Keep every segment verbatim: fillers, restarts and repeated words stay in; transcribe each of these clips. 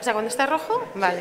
marcha cuando está rojo? Vale.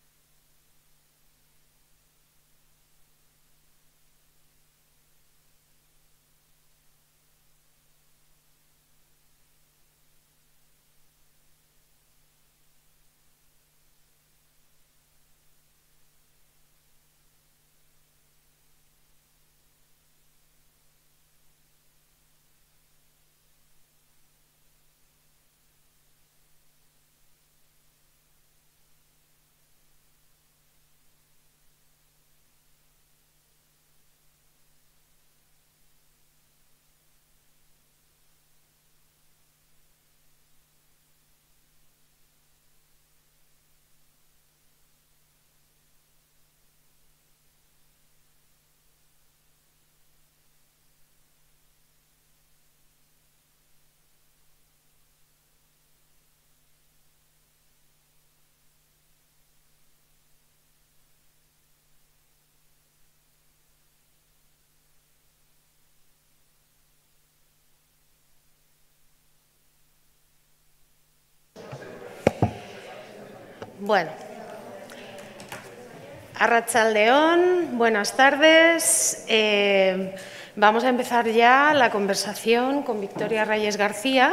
Bueno, Arratsaldeon, buenas tardes. Eh, vamos a empezar ya la conversación con Victoria Reyes García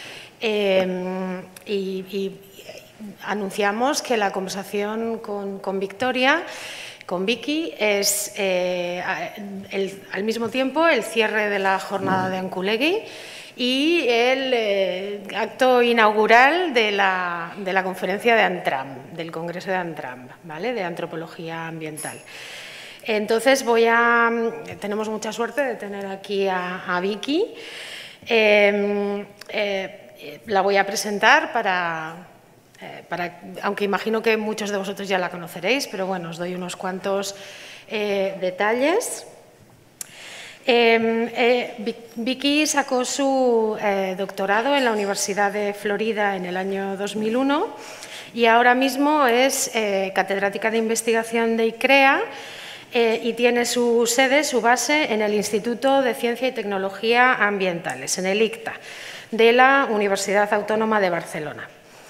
eh, y, y anunciamos que la conversación con, con Victoria, con Vicky, es eh, el, al mismo tiempo el cierre de la jornada de Anculegui y el eh, acto inaugural de la, de la conferencia de Antram, del Congreso de Antram, ¿vale?, de Antropología Ambiental. Entonces, voy a, tenemos mucha suerte de tener aquí a, a Vicky. Eh, eh, la voy a presentar para, eh, para, aunque imagino que muchos de vosotros ya la conoceréis, pero bueno, os doy unos cuantos eh, detalles. Eh, eh, Vicky sacó su eh, doctorado en la Universidad de Florida en el año dos mil uno y ahora mismo es eh, catedrática de investigación de ICREA eh, y tiene su sede, su base en el Instituto de Ciencia y Tecnología Ambientales, en el ICTA, de la Universidad Autónoma de Barcelona.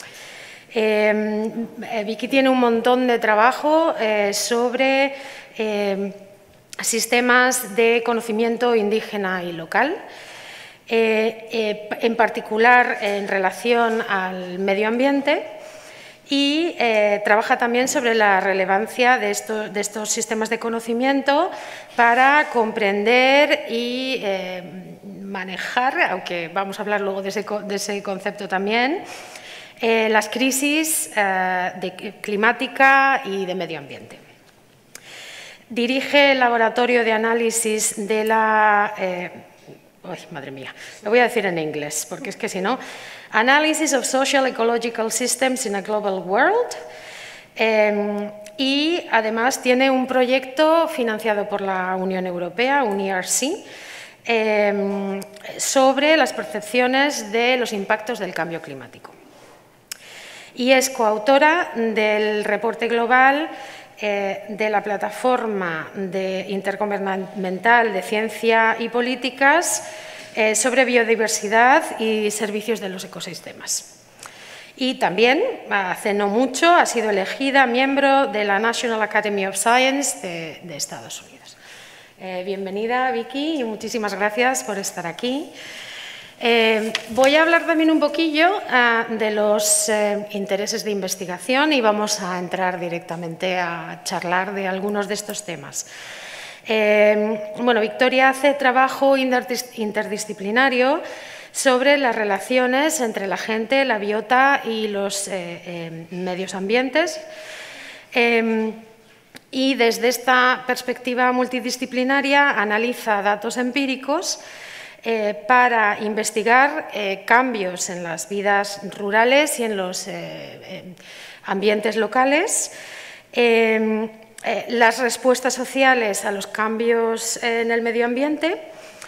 Eh, Vicky tiene un montón de trabajo eh, sobre eh, sistemas de conocimiento indígena y local, eh, eh, en particular en relación al medio ambiente, y eh, trabaja también sobre la relevancia de, esto, de estos sistemas de conocimiento para comprender y eh, manejar, aunque vamos a hablar luego de ese, de ese concepto también, eh, las crisis eh, de climática y de medio ambiente. Dirige el laboratorio de análisis de la... Eh, ¡Ay, madre mía! Lo voy a decir en inglés, porque es que si no... Analysis of Social Ecological Systems in a Global World. Eh, y además tiene un proyecto financiado por la Unión Europea, un E R C, eh, sobre las percepciones de los impactos del cambio climático. Y es coautora del reporte global Eh, de la Plataforma de Intergubernamental de Ciencia y Políticas eh, sobre Biodiversidad y Servicios de los Ecosistemas. Y también, hace no mucho, ha sido elegida miembro de la National Academy of Science de, de Estados Unidos. Eh, bienvenida, Vicky, y muchísimas gracias por estar aquí. Eh, voy a hablar también un poquillo uh, de los eh, intereses de investigación y vamos a entrar directamente a charlar de algunos de estos temas. Eh, bueno, Victoria hace trabajo interdisciplinario sobre las relaciones entre la gente, la biota y los eh, eh, medios ambientes. Eh, y desde esta perspectiva multidisciplinaria analiza datos empíricos Eh, para investigar eh, cambios en las vidas rurales y en los eh, eh, ambientes locales, eh, eh, las respuestas sociales a los cambios en el medio ambiente,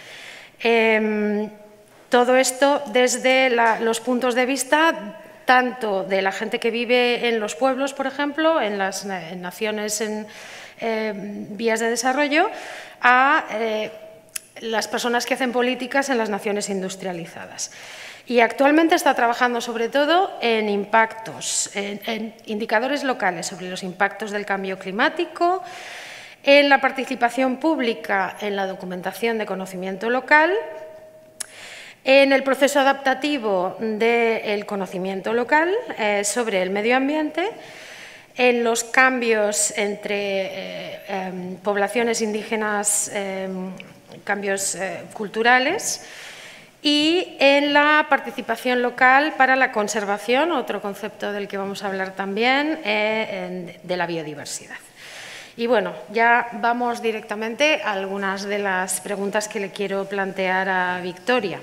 eh, todo esto desde la, los puntos de vista tanto de la gente que vive en los pueblos, por ejemplo, en las en naciones en eh, vías de desarrollo, a eh, las personas que hacen políticas en las naciones industrializadas. Y actualmente está trabajando sobre todo en impactos, en, en indicadores locales sobre los impactos del cambio climático, en la participación pública en la documentación de conocimiento local, en el proceso adaptativo del conocimiento local eh, sobre el medio ambiente, en los cambios entre eh, eh, poblaciones indígenas, eh, cambios eh, culturales, y en la participación local para la conservación, otro concepto del que vamos a hablar también, eh, de la biodiversidad. Y bueno, ya vamos directamente a algunas de las preguntas que le quiero plantear a Victoria.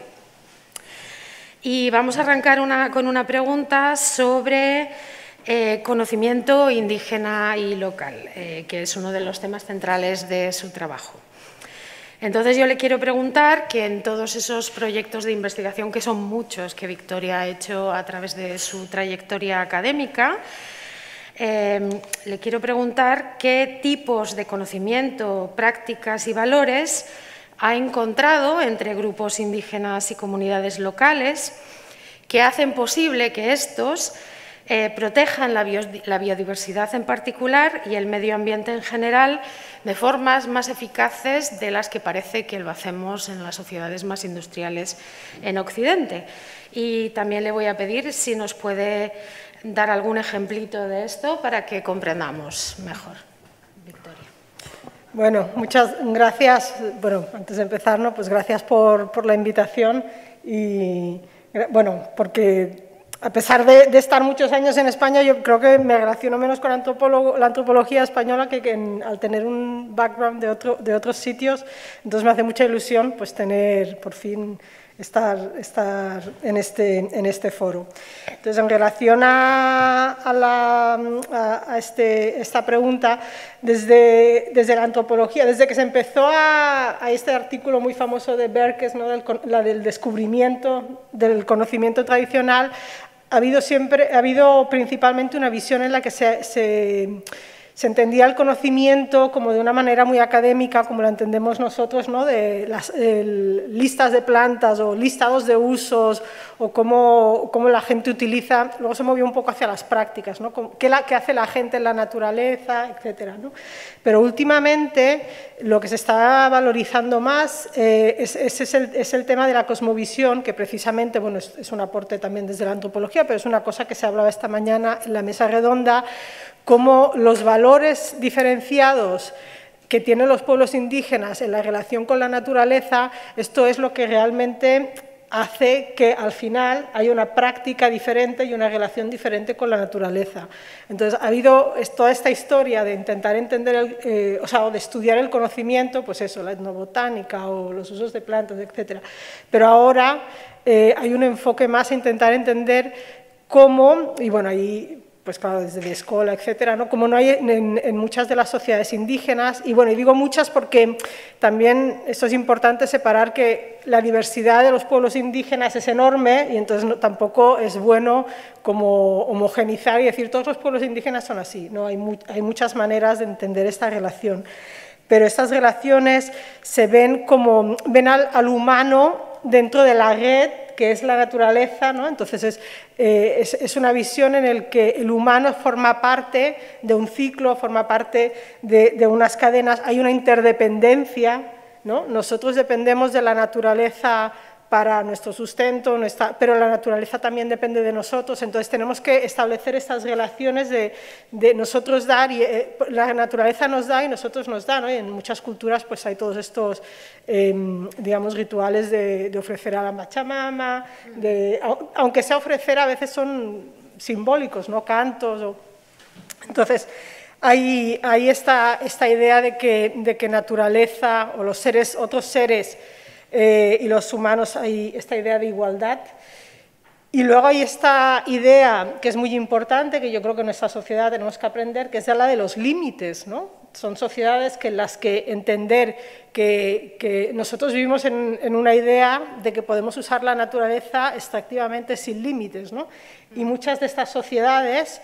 Y vamos a arrancar una, con una pregunta sobre eh, conocimiento indígena y local, eh, que es uno de los temas centrales de su trabajo. Entonces, yo le quiero preguntar que en todos esos proyectos de investigación, que son muchos que Victoria ha hecho a través de su trayectoria académica, eh, le quiero preguntar qué tipos de conocimiento, prácticas y valores ha encontrado entre grupos indígenas y comunidades locales que hacen posible que estos eh, protejan la, bio, la biodiversidad en particular y el medio ambiente en general de formas más eficaces de las que parece que lo hacemos en las sociedades más industriales en Occidente. Y también le voy a pedir si nos puede dar algún ejemplito de esto para que comprendamos mejor. Victoria. Bueno, muchas gracias. Bueno, antes de empezar, ¿no? Pues gracias por, por la invitación y, bueno, porque a pesar de, de estar muchos años en España, yo creo que me relaciono menos con la antropología española que, que en, al tener un background de, otro, de otros sitios, entonces me hace mucha ilusión pues tener por fin estar, estar en, este, en este foro. Entonces, en relación a, a, la, a, a este, esta pregunta, desde, desde la antropología, desde que se empezó a, a este artículo muy famoso de Berkes, ¿no? del, la del descubrimiento del conocimiento tradicional, ha habido, siempre, ha habido principalmente una visión en la que se, se, se entendía el conocimiento como de una manera muy académica, como lo entendemos nosotros, ¿no? de las de listas de plantas o listados de usos o cómo, cómo la gente utiliza. Luego se movió un poco hacia las prácticas, ¿no? ¿Qué, la, qué hace la gente en la naturaleza, etcétera, ¿no? Pero últimamente lo que se está valorizando más eh, es, es, es, el, es el tema de la cosmovisión, que precisamente, bueno, es, es un aporte también desde la antropología, pero es una cosa que se hablaba esta mañana en la mesa redonda, cómo los valores diferenciados que tienen los pueblos indígenas en la relación con la naturaleza, esto es lo que realmente hace que al final haya una práctica diferente y una relación diferente con la naturaleza. Entonces, ha habido toda esta historia de intentar entender, el, eh, o sea, o de estudiar el conocimiento, pues eso, la etnobotánica o los usos de plantas, etcétera. Pero ahora eh, hay un enfoque más a intentar entender cómo, y bueno, ahí pues claro, desde la escuela, etcétera, ¿no? Como no hay en, en muchas de las sociedades indígenas, y bueno, y digo muchas porque también esto es importante separar que la diversidad de los pueblos indígenas es enorme y entonces no, tampoco es bueno como homogenizar y decir todos los pueblos indígenas son así, ¿no? Hay, mu hay muchas maneras de entender esta relación, pero estas relaciones se ven como, ven al, al humano dentro de la red que es la naturaleza, ¿no? Entonces es, eh, es, es una visión en la que el humano forma parte de un ciclo, forma parte de, de unas cadenas, hay una interdependencia, ¿no? Nosotros dependemos de la naturaleza para nuestro sustento, nuestra, pero la naturaleza también depende de nosotros, entonces tenemos que establecer estas relaciones de, de nosotros dar, y eh, la naturaleza nos da y nosotros nos da, ¿no? Y en muchas culturas pues hay todos estos, eh, digamos, rituales de, de ofrecer a la Pachamama, de, aunque sea ofrecer a veces son simbólicos, ¿no? Cantos, o, entonces hay, hay esta, esta idea de que, de que naturaleza o los seres, otros seres, Eh, y los humanos hay esta idea de igualdad. Y luego hay esta idea que es muy importante, que yo creo que en nuestra sociedad tenemos que aprender, que es la de los límites, ¿no? Son sociedades que en las que entender que, que nosotros vivimos en, en una idea de que podemos usar la naturaleza extractivamente sin límites, ¿no? Y muchas de estas sociedades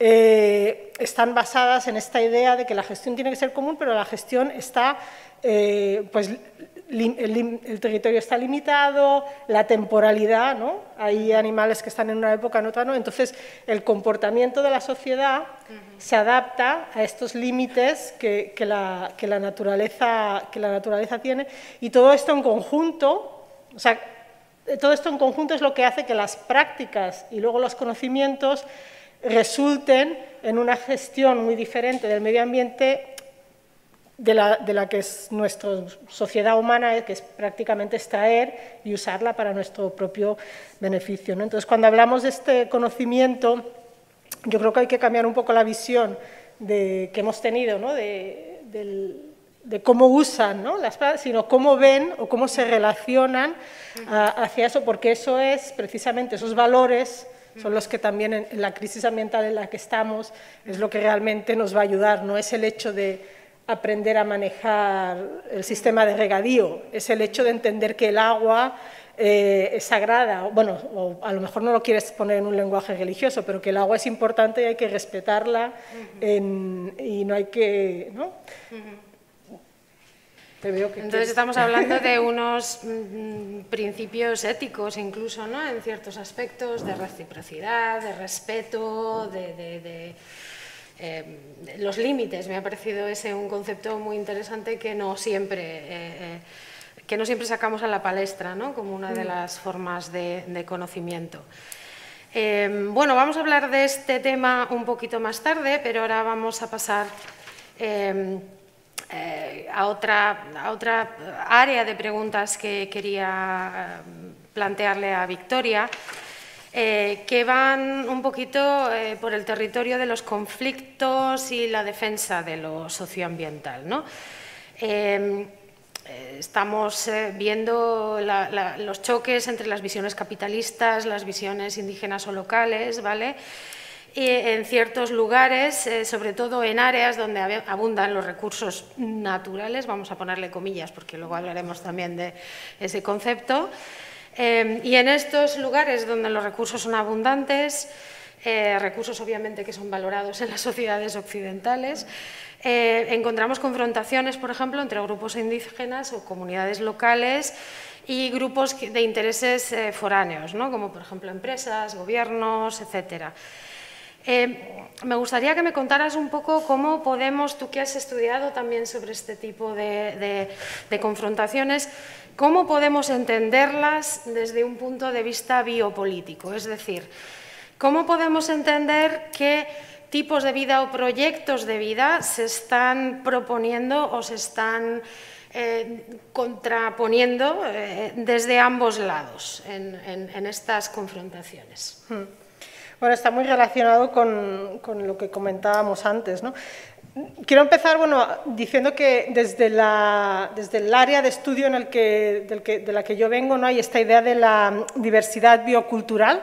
eh, están basadas en esta idea de que la gestión tiene que ser común, pero la gestión está, eh, pues, el, el territorio está limitado, la temporalidad, ¿no? Hay animales que están en una época, en otra no. Entonces, el comportamiento de la sociedad uh-huh. se adapta a estos límites que, que, la, que, la naturaleza, que la naturaleza tiene, y todo esto en conjunto, o sea, todo esto en conjunto es lo que hace que las prácticas y luego los conocimientos resulten en una gestión muy diferente del medio ambiente de la, de la que es nuestra sociedad humana, que es prácticamente extraer y usarla para nuestro propio beneficio, ¿no? Entonces, cuando hablamos de este conocimiento, yo creo que hay que cambiar un poco la visión de, que hemos tenido, ¿no? de, de, de cómo usan, ¿no? las plantas, sino cómo ven o cómo se relacionan a, hacia eso, porque eso es precisamente esos valores son los que también en, en la crisis ambiental en la que estamos es lo que realmente nos va a ayudar, no es el hecho de aprender a manejar el sistema de regadío, es el hecho de entender que el agua eh, es sagrada, bueno, o a lo mejor no lo quieres poner en un lenguaje religioso, pero que el agua es importante y hay que respetarla en, y no hay que, ¿no? Uh-huh. Te veo que Entonces estamos hablando de unos mm, principios éticos incluso, ¿no? En ciertos aspectos de reciprocidad, de respeto, de... de, de... Eh, los límites, me ha parecido ese un concepto muy interesante que no siempre, eh, eh, que no siempre sacamos a la palestra, ¿no? Como una de las formas de, de conocimiento. Eh, bueno, vamos a hablar de este tema un poquito más tarde, pero ahora vamos a pasar eh, eh, a, otra, a otra área de preguntas que quería plantearle a Victoria. Eh, que van un poquito eh, por el territorio de los conflictos y la defensa de lo socioambiental, ¿no? Eh, eh, estamos eh, viendo la, la, los choques entre las visiones capitalistas, las visiones indígenas o locales, ¿vale? Y en ciertos lugares, eh, sobre todo en áreas donde abundan los recursos naturales, vamos a ponerle comillas porque luego hablaremos también de ese concepto. Eh, y en estos lugares donde los recursos son abundantes, eh, recursos obviamente que son valorados en las sociedades occidentales, eh, encontramos confrontaciones, por ejemplo, entre grupos indígenas o comunidades locales y grupos de intereses eh, foráneos, ¿no? Como por ejemplo empresas, gobiernos, etcétera. Eh, me gustaría que me contaras un poco cómo podemos, tú que has estudiado también sobre este tipo de, de, de confrontaciones, cómo podemos entenderlas desde un punto de vista biopolítico, es decir, cómo podemos entender qué tipos de vida o proyectos de vida se están proponiendo o se están eh, contraponiendo eh, desde ambos lados en, en, en estas confrontaciones. Hmm. Bueno, está muy relacionado con, con lo que comentábamos antes, ¿no? Quiero empezar bueno, diciendo que desde, la, desde el área de estudio en el que, del que, de la que yo vengo, ¿no? Hay esta idea de la diversidad biocultural,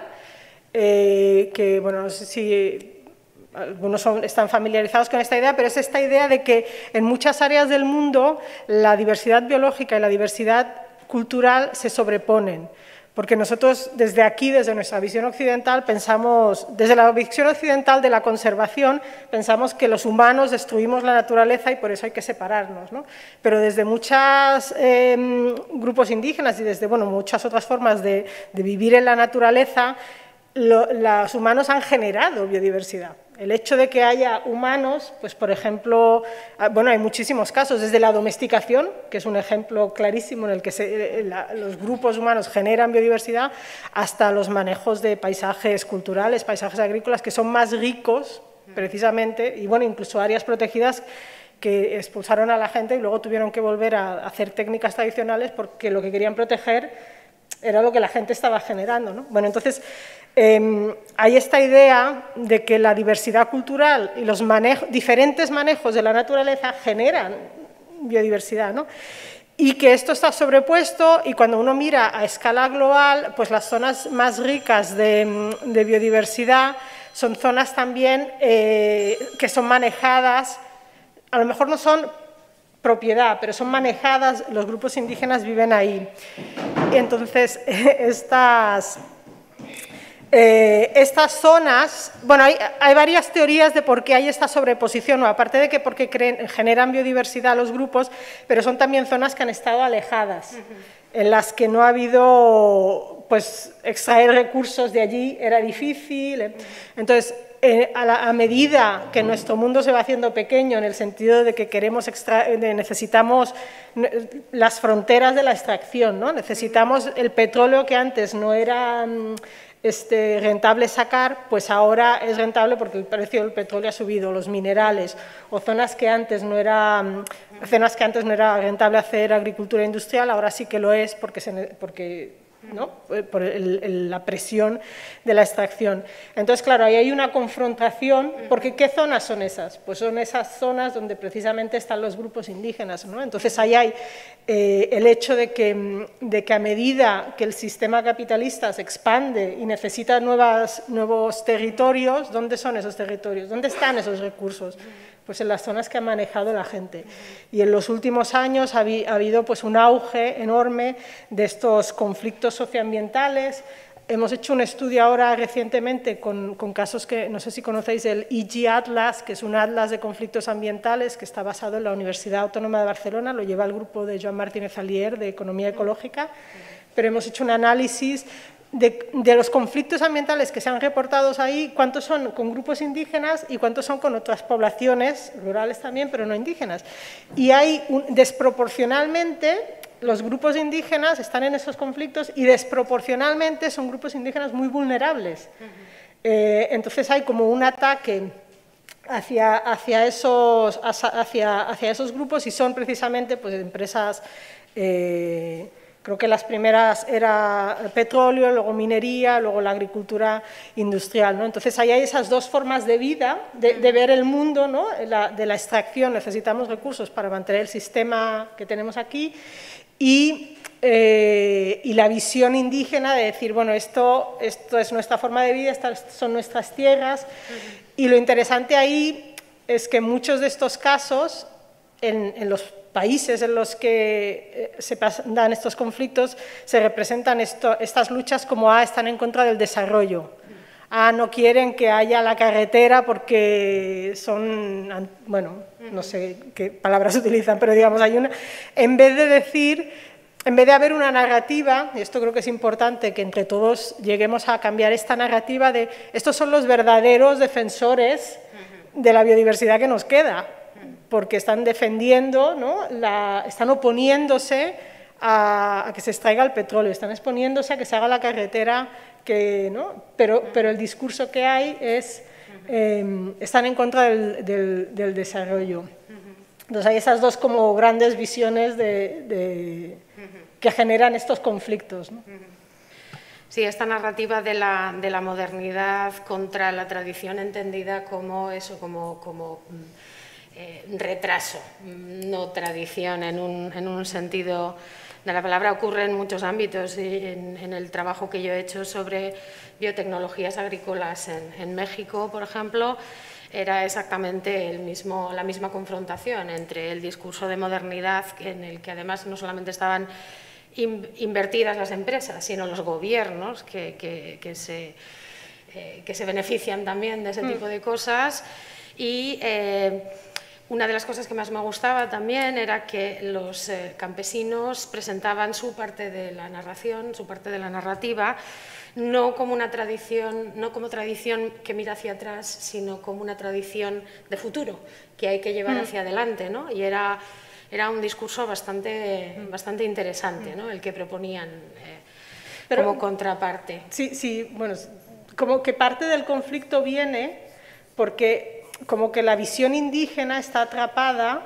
eh, que bueno, no sé si algunos son, están familiarizados con esta idea, pero es esta idea de que en muchas áreas del mundo la diversidad biológica y la diversidad cultural se sobreponen. Porque nosotros desde aquí, desde nuestra visión occidental, pensamos, desde la visión occidental de la conservación, pensamos que los humanos destruimos la naturaleza y por eso hay que separarnos, ¿no? Pero desde muchos eh, grupos indígenas y desde bueno, muchas otras formas de, de vivir en la naturaleza, lo, los humanos han generado biodiversidad. El hecho de que haya humanos, pues por ejemplo, bueno, hay muchísimos casos, desde la domesticación, que es un ejemplo clarísimo en el que se, la, los grupos humanos generan biodiversidad, hasta los manejos de paisajes culturales, paisajes agrícolas, que son más ricos, precisamente, y bueno, incluso áreas protegidas que expulsaron a la gente y luego tuvieron que volver a hacer técnicas tradicionales porque lo que querían proteger era lo que la gente estaba generando, ¿no? Bueno, entonces, eh, hay esta idea de que la diversidad cultural y los manejos, diferentes manejos de la naturaleza generan biodiversidad, ¿no? Y que esto está sobrepuesto y cuando uno mira a escala global, pues las zonas más ricas de, de biodiversidad son zonas también eh, que son manejadas, a lo mejor no son propiedad, pero son manejadas, los grupos indígenas viven ahí. Y entonces, estas, Eh, estas zonas, bueno, hay, hay varias teorías de por qué hay esta sobreposición, o aparte de que porque creen, generan biodiversidad los grupos, pero son también zonas que han estado alejadas, uh-huh. en las que no ha habido, pues, extraer recursos de allí era difícil. Uh-huh. Entonces, eh, a, la, a medida que nuestro mundo se va haciendo pequeño, en el sentido de que queremos extra, de necesitamos las fronteras de la extracción, ¿no? Necesitamos el petróleo que antes no era este, rentable sacar, pues ahora es rentable porque el precio del petróleo ha subido, los minerales, o zonas que antes no era, zonas que antes no era rentable hacer agricultura industrial, ahora sí que lo es porque, se, porque ¿no? por el, el, la presión de la extracción. Entonces, claro, ahí hay una confrontación, porque ¿qué zonas son esas? Pues son esas zonas donde precisamente están los grupos indígenas, ¿no? Entonces, ahí hay eh, el hecho de que, de que a medida que el sistema capitalista se expande y necesita nuevas, nuevos territorios, ¿dónde son esos territorios? ¿Dónde están esos recursos? Pues en las zonas que ha manejado la gente. Y en los últimos años ha, habi, ha habido pues, un auge enorme de estos conflictos socioambientales. Hemos hecho un estudio ahora recientemente con, con casos que, no sé si conocéis, el I G Atlas, que es un atlas de conflictos ambientales que está basado en la Universidad Autónoma de Barcelona, lo lleva el grupo de Joan Martínez Alier de Economía Ecológica, pero hemos hecho un análisis De, de los conflictos ambientales que se han reportado ahí, cuántos son con grupos indígenas y cuántos son con otras poblaciones, rurales también, pero no indígenas. Y hay, un, desproporcionalmente, los grupos indígenas están en esos conflictos y desproporcionalmente son grupos indígenas muy vulnerables. Uh-huh. eh, entonces hay como un ataque hacia, hacia, esos, hacia, hacia esos grupos y son precisamente pues, empresas... Eh, Creo que las primeras era petróleo, luego minería, luego la agricultura industrial, ¿no? Entonces, ahí hay esas dos formas de vida, de, de ver el mundo, ¿no? La, de la extracción, necesitamos recursos para mantener el sistema que tenemos aquí, y, eh, y la visión indígena de decir, bueno, esto, esto es nuestra forma de vida, estas son nuestras tierras, uh-huh. Y lo interesante ahí es que muchos de estos casos, en, en los países en los que se dan estos conflictos, se representan esto, estas luchas como, ah, están en contra del desarrollo, ah, no quieren que haya la carretera porque son, bueno, no sé qué palabras utilizan, pero digamos, hay una, en vez de decir, en vez de haber una narrativa, y esto creo que es importante, que entre todos lleguemos a cambiar esta narrativa de, estos son los verdaderos defensores de la biodiversidad que nos queda, porque están defendiendo, ¿no? la, están oponiéndose a, a que se extraiga el petróleo, están exponiéndose a que se haga la carretera, que, ¿no? pero, pero el discurso que hay es, eh, están en contra del, del, del desarrollo. Entonces hay esas dos como grandes visiones de, de, que generan estos conflictos, ¿no? Sí, esta narrativa de la, de la modernidad contra la tradición entendida como eso, como... como Eh, retraso, no tradición en un, en un sentido de la palabra, ocurre en muchos ámbitos y en, en el trabajo que yo he hecho sobre biotecnologías agrícolas en, en México, por ejemplo, era exactamente el mismo, la misma confrontación entre el discurso de modernidad en el que además no solamente estaban in, invertidas las empresas, sino los gobiernos que, que, que, se, eh, que se benefician también de ese tipo de cosas y eh, una de las cosas que más me gustaba también era que los eh, campesinos presentaban su parte de la narración, su parte de la narrativa, no como una tradición, no como tradición que mira hacia atrás, sino como una tradición de futuro que hay que llevar mm. hacia adelante, ¿no? Y era, era un discurso bastante, bastante interesante, ¿no? El que proponían eh, Pero, como contraparte. Sí, sí, bueno, como que parte del conflicto viene porque como que la visión indígena está atrapada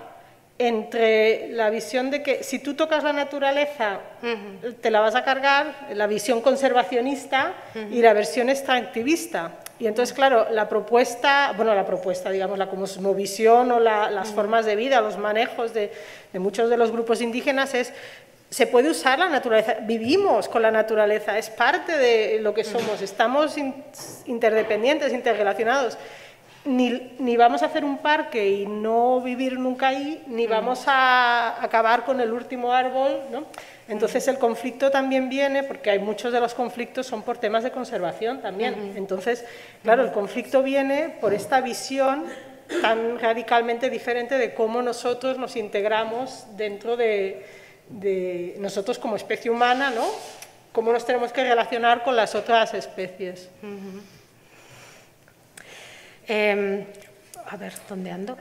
entre la visión de que si tú tocas la naturaleza uh-huh. te la vas a cargar, la visión conservacionista uh-huh. y la versión extractivista. Y entonces, claro, la propuesta, bueno, la propuesta, digamos, la cosmovisión o la, las uh-huh. formas de vida, los manejos de, de muchos de los grupos indígenas es, se puede usar la naturaleza, vivimos con la naturaleza, es parte de lo que somos, estamos in, interdependientes, interrelacionados. ni, ni vamos a hacer un parque y no vivir nunca ahí, ni vamos a acabar con el último árbol, ¿no? Entonces el conflicto también viene, porque hay muchos de los conflictos son por temas de conservación también. Entonces, claro, el conflicto viene por esta visión tan radicalmente diferente de cómo nosotros nos integramos dentro de, de nosotros como especie humana, ¿no? Cómo nos tenemos que relacionar con las otras especies. Uh-huh. eh, a ver, ¿dónde ando?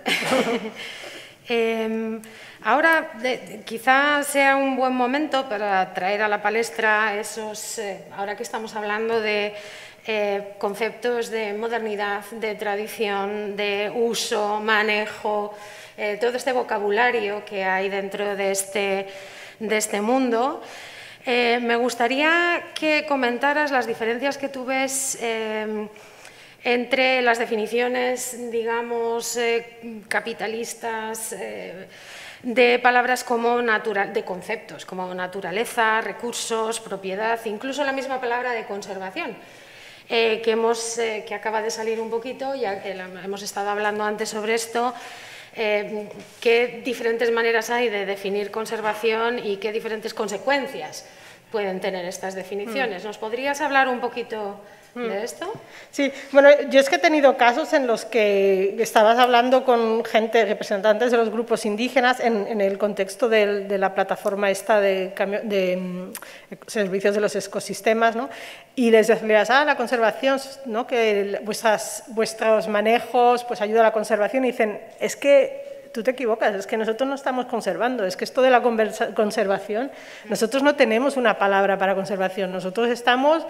eh, ahora de, quizás sea un buen momento para traer a la palestra esos, eh, ahora que estamos hablando de Eh, conceptos de modernidad, de tradición, de uso, manejo, eh, todo este vocabulario que hay dentro de este, de este mundo. Eh, me gustaría que comentaras las diferencias que tú ves eh, entre las definiciones, digamos, eh, capitalistas, eh, de palabras como natural, de conceptos como naturaleza, recursos, propiedad, incluso la misma palabra de conservación. Eh, que, hemos, eh, que acaba de salir un poquito, ya que la, hemos estado hablando antes sobre esto, eh, qué diferentes maneras hay de definir conservación y qué diferentes consecuencias pueden tener estas definiciones. ¿Nos podrías hablar un poquito de esto? Sí, bueno, yo es que he tenido casos en los que estabas hablando con gente, representantes de los grupos indígenas, en, en el contexto de, de la plataforma esta de, de, de servicios de los ecosistemas, ¿no? Y les decías, ah, la conservación, ¿no? Que vuestras, vuestros manejos pues ayuda a la conservación, y dicen, es que tú te equivocas, es que nosotros no estamos conservando, es que esto de la conservación, nosotros no tenemos una palabra para conservación, nosotros estamos...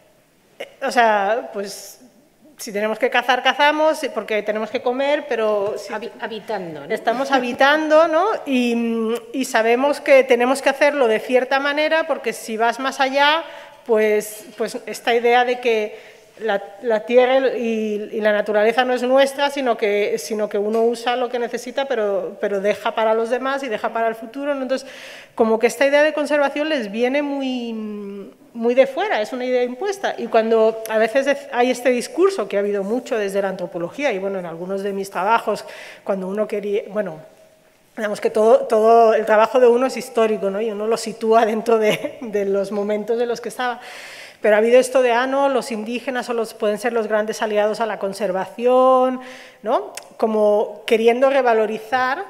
O sea, pues si tenemos que cazar, cazamos, porque tenemos que comer, pero... Si habitando, ¿no? Estamos habitando, ¿no? Y, y sabemos que tenemos que hacerlo de cierta manera, porque si vas más allá, pues, pues esta idea de que la, la tierra y, y la naturaleza no es nuestra, sino que, sino que uno usa lo que necesita, pero, pero deja para los demás y deja para el futuro, ¿no? Entonces, como que esta idea de conservación les viene muy... muy de fuera, es una idea impuesta, y cuando a veces hay este discurso que ha habido mucho desde la antropología, y bueno, en algunos de mis trabajos, cuando uno quería, bueno, digamos que todo, todo el trabajo de uno es histórico, ¿no? Y uno lo sitúa dentro de, de los momentos de los que estaba, pero ha habido esto de, ah, no, los indígenas o los, pueden ser los grandes aliados a la conservación, ¿no? Como queriendo revalorizar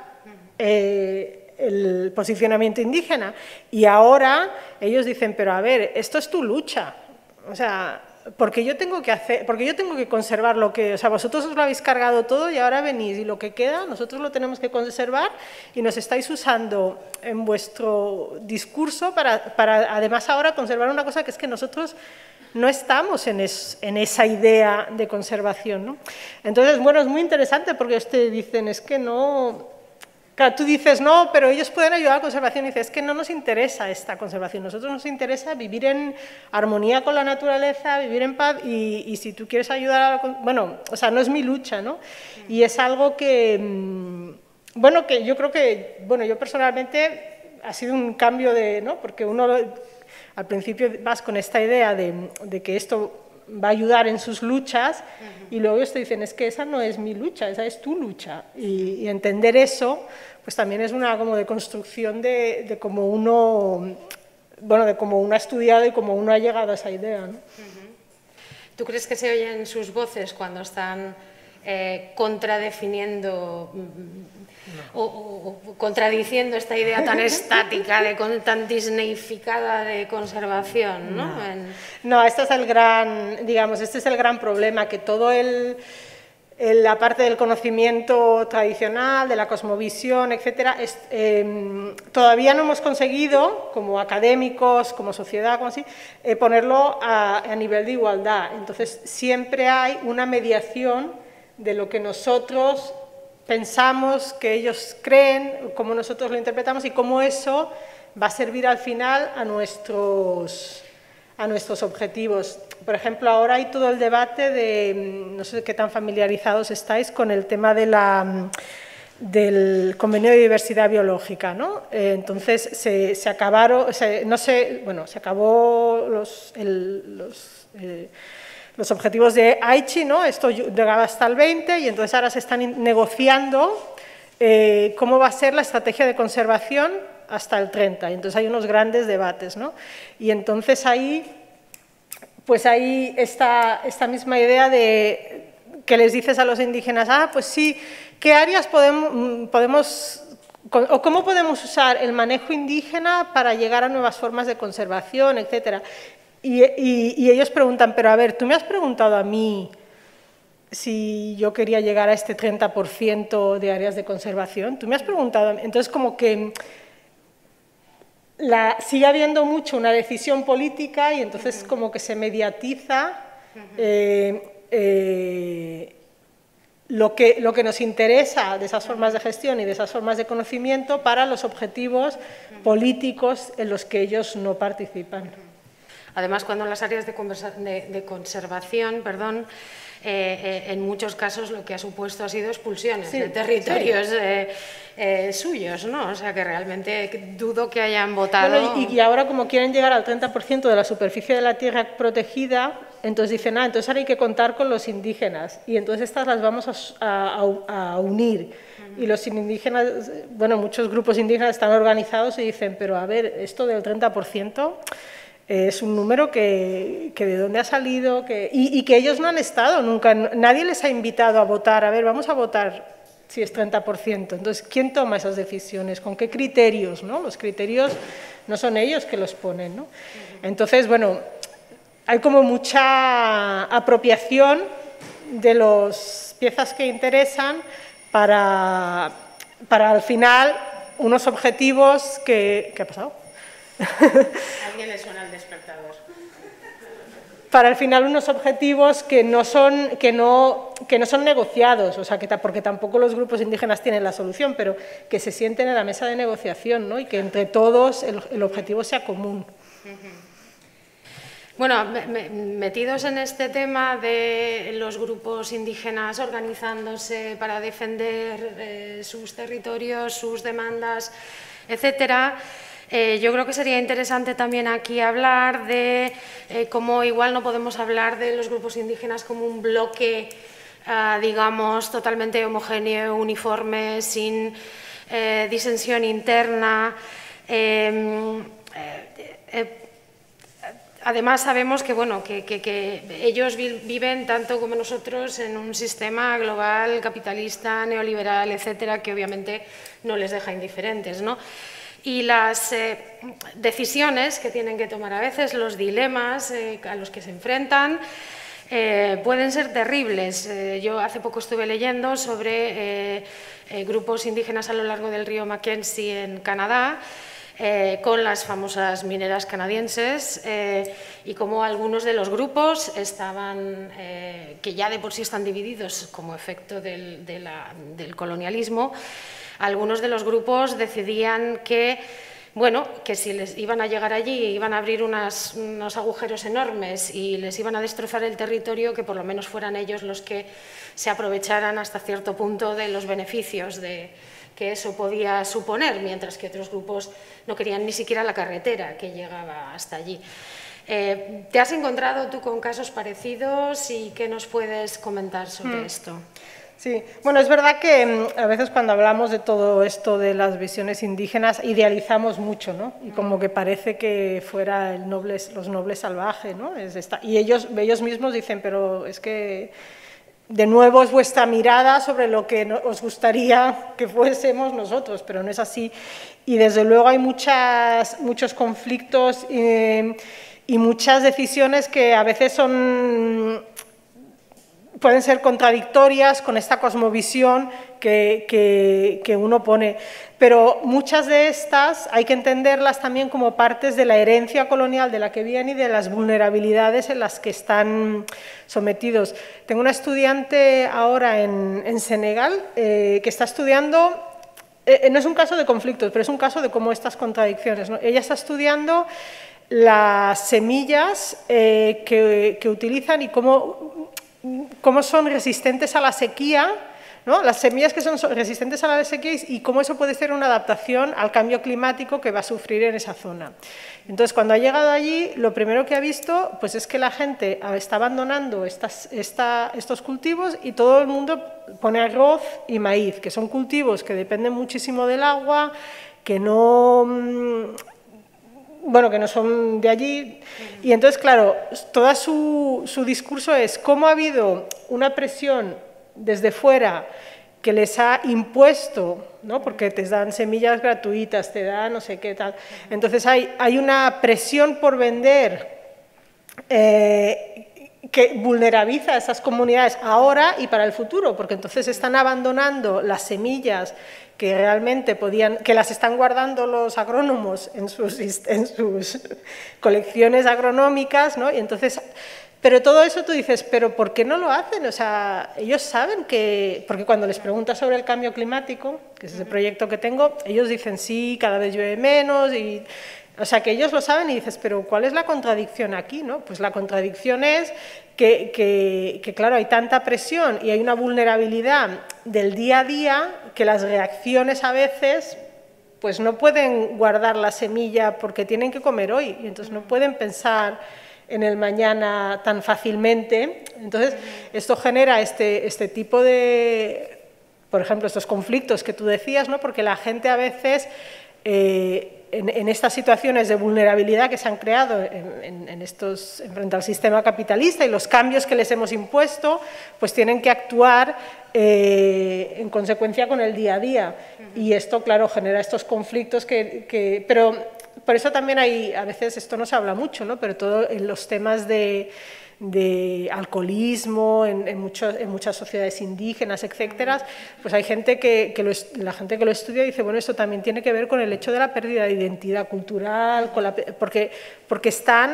eh, el posicionamiento indígena, y ahora ellos dicen, pero a ver, esto es tu lucha, o sea, porque yo tengo que hacer, porque yo tengo que conservar lo que, o sea, vosotros os lo habéis cargado todo y ahora venís y lo que queda nosotros lo tenemos que conservar, y nos estáis usando en vuestro discurso para, para además ahora conservar una cosa que es que nosotros no estamos en, es, en esa idea de conservación, ¿no? Entonces, bueno, es muy interesante porque ustedes dicen, es que no... Claro, tú dices, no, pero ellos pueden ayudar a la conservación, y dices, es que no nos interesa esta conservación, a nosotros nos interesa vivir en armonía con la naturaleza, vivir en paz, y, y si tú quieres ayudar a la... Bueno, o sea, no es mi lucha, ¿no? Y es algo que, bueno, que yo creo que, bueno, yo personalmente ha sido un cambio de, ¿no? Porque uno al principio vas con esta idea de, de que esto va a ayudar en sus luchas, uh-huh. Y luego ellos te dicen, es que esa no es mi lucha, esa es tu lucha, y, y entender eso pues también es una como de construcción de, de cómo uno, bueno, de cómo uno ha estudiado y cómo uno ha llegado a esa idea, ¿no? Uh-huh. ¿Tú crees que se oyen sus voces cuando están eh, contradefiniendo no. o, o, o contradiciendo esta idea tan estática, de, tan disneyficada de conservación, ¿no? No. En... no, este es el gran, digamos, este es el gran problema, que todo el, el la parte del conocimiento tradicional, de la cosmovisión, etcétera, es, eh, todavía no hemos conseguido, como académicos, como sociedad, como así, eh, ponerlo a, a nivel de igualdad. Entonces, siempre hay una mediación de lo que nosotros pensamos, que ellos creen, cómo nosotros lo interpretamos y cómo eso va a servir al final a nuestros, a nuestros objetivos. Por ejemplo, ahora hay todo el debate de, no sé qué tan familiarizados estáis con el tema de la, del convenio de diversidad biológica, ¿no? Eh, entonces, se, se acabaron, se, no sé, bueno, se acabó los... El, los eh, los objetivos de Aichi, ¿no? Esto llegaba hasta el veinte y entonces ahora se están negociando eh, cómo va a ser la estrategia de conservación hasta el treinta. Y entonces hay unos grandes debates, ¿no? Y entonces ahí, pues ahí está esta misma idea de que les dices a los indígenas, ah, pues sí, ¿qué áreas podemos, podemos o cómo podemos usar el manejo indígena para llegar a nuevas formas de conservación, etcétera? Y, y, y ellos preguntan, pero a ver, tú me has preguntado a mí si yo quería llegar a este treinta por ciento de áreas de conservación, tú me has preguntado a mí. Entonces, como que la, sigue habiendo mucho una decisión política y entonces como que se mediatiza eh, eh, lo, que, lo que nos interesa de esas formas de gestión y de esas formas de conocimiento para los objetivos políticos en los que ellos no participan. Además, cuando en las áreas de, de, de conservación, perdón, eh, eh, en muchos casos lo que ha supuesto ha sido expulsiones sí, de territorios sí. eh, eh, suyos, ¿no? O sea, que realmente dudo que hayan votado… Bueno, y, y ahora como quieren llegar al treinta por ciento de la superficie de la tierra protegida, entonces dicen, ah, entonces ahora hay que contar con los indígenas y entonces estas las vamos a, a, a unir. Uh-huh. Y los indígenas, bueno, muchos grupos indígenas están organizados y dicen, pero a ver, esto del treinta por ciento… es un número que, que de dónde ha salido que, y, y que ellos no han estado nunca, nadie les ha invitado a votar, a ver, vamos a votar si es treinta por ciento. Entonces, ¿quién toma esas decisiones? ¿Con qué criterios? ¿No? Los criterios no son ellos que los ponen, ¿no? Entonces, bueno, hay como mucha apropiación de las piezas que interesan para, para al final unos objetivos que… ¿Qué ha pasado? ¿A alguien le suena el despertador? Para al final unos objetivos que no son, que no, que no son negociados, o sea, que porque tampoco los grupos indígenas tienen la solución, pero que se sienten en la mesa de negociación, ¿no? Y que entre todos el, el objetivo sea común. Bueno, metidos en este tema de los grupos indígenas organizándose para defender eh, sus territorios, sus demandas, etcétera, Eh, yo creo que sería interesante también aquí hablar de eh, cómo igual no podemos hablar de los grupos indígenas como un bloque, eh, digamos, totalmente homogéneo, uniforme, sin eh, disensión interna. Eh, eh, además, sabemos que, bueno, que, que, que ellos viven tanto como nosotros en un sistema global, capitalista, neoliberal, etcétera, que obviamente no les deja indiferentes, ¿no? Y las eh, decisiones que tienen que tomar a veces, los dilemas eh, a los que se enfrentan, eh, pueden ser terribles. Eh, yo hace poco estuve leyendo sobre eh, eh, grupos indígenas a lo largo del río Mackenzie en Canadá, eh, con las famosas mineras canadienses, eh, y cómo algunos de los grupos estaban, eh, que ya de por sí están divididos como efecto del, de la, del colonialismo. Algunos de los grupos decidían que, bueno, que si les iban a llegar allí, iban a abrir unas, unos agujeros enormes y les iban a destrozar el territorio, que por lo menos fueran ellos los que se aprovecharan hasta cierto punto de los beneficios de, que eso podía suponer, mientras que otros grupos no querían ni siquiera la carretera que llegaba hasta allí. Eh, ¿Te has encontrado tú con casos parecidos y qué nos puedes comentar sobre mm. esto? Sí, bueno, es verdad que a veces cuando hablamos de todo esto de las visiones indígenas idealizamos mucho, ¿no? Y como que parece que fuera el noble, los nobles salvajes, ¿no? Es esta, y ellos, ellos mismos dicen, pero es que de nuevo es vuestra mirada sobre lo que os gustaría que fuésemos nosotros, pero no es así. Y desde luego hay muchas, muchos conflictos eh, y muchas decisiones que a veces son… pueden ser contradictorias con esta cosmovisión que, que, que uno pone, pero muchas de estas hay que entenderlas también como partes de la herencia colonial de la que vienen y de las vulnerabilidades en las que están sometidos. Tengo una estudiante ahora en, en Senegal eh, que está estudiando, eh, no es un caso de conflictos, pero es un caso de cómo estas contradicciones, ¿no? Ella está estudiando las semillas eh, que, que utilizan y cómo… cómo son resistentes a la sequía, ¿no? Las semillas que son resistentes a la sequía y cómo eso puede ser una adaptación al cambio climático que va a sufrir en esa zona. Entonces, cuando ha llegado allí, lo primero que ha visto pues, es que la gente está abandonando estas, esta, estos cultivos y todo el mundo pone arroz y maíz, que son cultivos que dependen muchísimo del agua, que no, bueno, que no son de allí. Y entonces, claro, todo su, su discurso es cómo ha habido una presión desde fuera que les ha impuesto, ¿no? Porque te dan semillas gratuitas, te dan no sé qué tal. Entonces hay, hay una presión por vender eh, que vulnerabiliza a esas comunidades ahora y para el futuro, porque entonces están abandonando las semillas que realmente podían, que las están guardando los agrónomos en sus, en sus colecciones agronómicas, ¿no? Y entonces... Pero todo eso tú dices, ¿pero por qué no lo hacen? O sea, ellos saben que... Porque cuando les preguntas sobre el cambio climático, que es ese proyecto que tengo, ellos dicen sí, cada vez llueve menos, y, o sea, que ellos lo saben y dices, ¿pero cuál es la contradicción aquí? ¿No? Pues la contradicción es que, que, que, claro, hay tanta presión y hay una vulnerabilidad del día a día que las reacciones a veces... pues no pueden guardar la semilla porque tienen que comer hoy, y entonces no pueden pensar en el mañana tan fácilmente. Entonces, esto genera este, este tipo de, por ejemplo, estos conflictos que tú decías, ¿no? Porque la gente a veces, eh, en, en estas situaciones de vulnerabilidad que se han creado en, en, en estos, frente al sistema capitalista y los cambios que les hemos impuesto, pues tienen que actuar eh, en consecuencia con el día a día. Uh-huh. Y esto, claro, genera estos conflictos que... que pero, por eso también hay, a veces esto no se habla mucho, ¿no? Pero todo en los temas de, de alcoholismo, en, en, muchos, en muchas sociedades indígenas, etcétera, pues hay gente que, que lo, la gente que lo estudia dice, bueno, esto también tiene que ver con el hecho de la pérdida de identidad cultural, con la, porque, porque están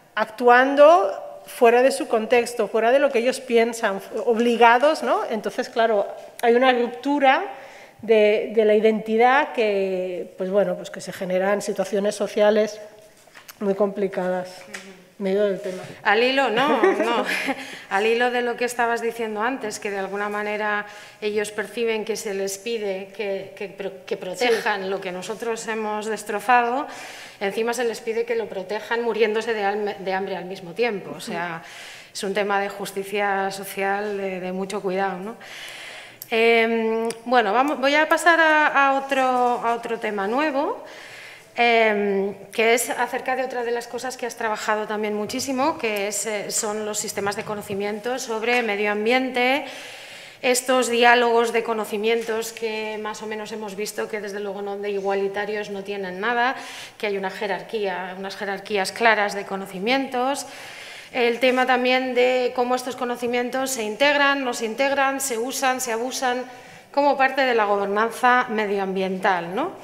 actuando fuera de su contexto, fuera de lo que ellos piensan, obligados, ¿no? Entonces, claro, hay una ruptura De, de la identidad que, pues bueno, pues que se generan situaciones sociales muy complicadas. Me he ido del tema. Al hilo, no, no. Al hilo de lo que estabas diciendo antes, que de alguna manera ellos perciben que se les pide que, que, que protejan sí. lo que nosotros hemos destrozado, encima se les pide que lo protejan muriéndose de, alme, de hambre al mismo tiempo. O sea, es un tema de justicia social de, de mucho cuidado, ¿no? Eh, bueno, vamos, voy a pasar a, a, otro, a otro tema nuevo, eh, que es acerca de otra de las cosas que has trabajado también muchísimo, que es, eh, son los sistemas de conocimiento sobre medio ambiente, estos diálogos de conocimientos que más o menos hemos visto que desde luego no de igualitarios no tienen nada, que hay una jerarquía, unas jerarquías claras de conocimientos. El tema también de cómo estos conocimientos se integran, no se integran, se usan, se abusan como parte de la gobernanza medioambiental, ¿no?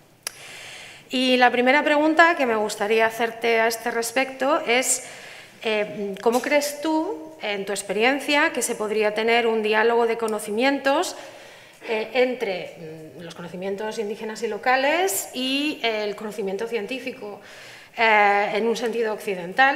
Y la primera pregunta que me gustaría hacerte a este respecto es eh, ¿cómo crees tú, en tu experiencia, que se podría tener un diálogo de conocimientos eh, entre los conocimientos indígenas y locales y eh, el conocimiento científico eh, en un sentido occidental?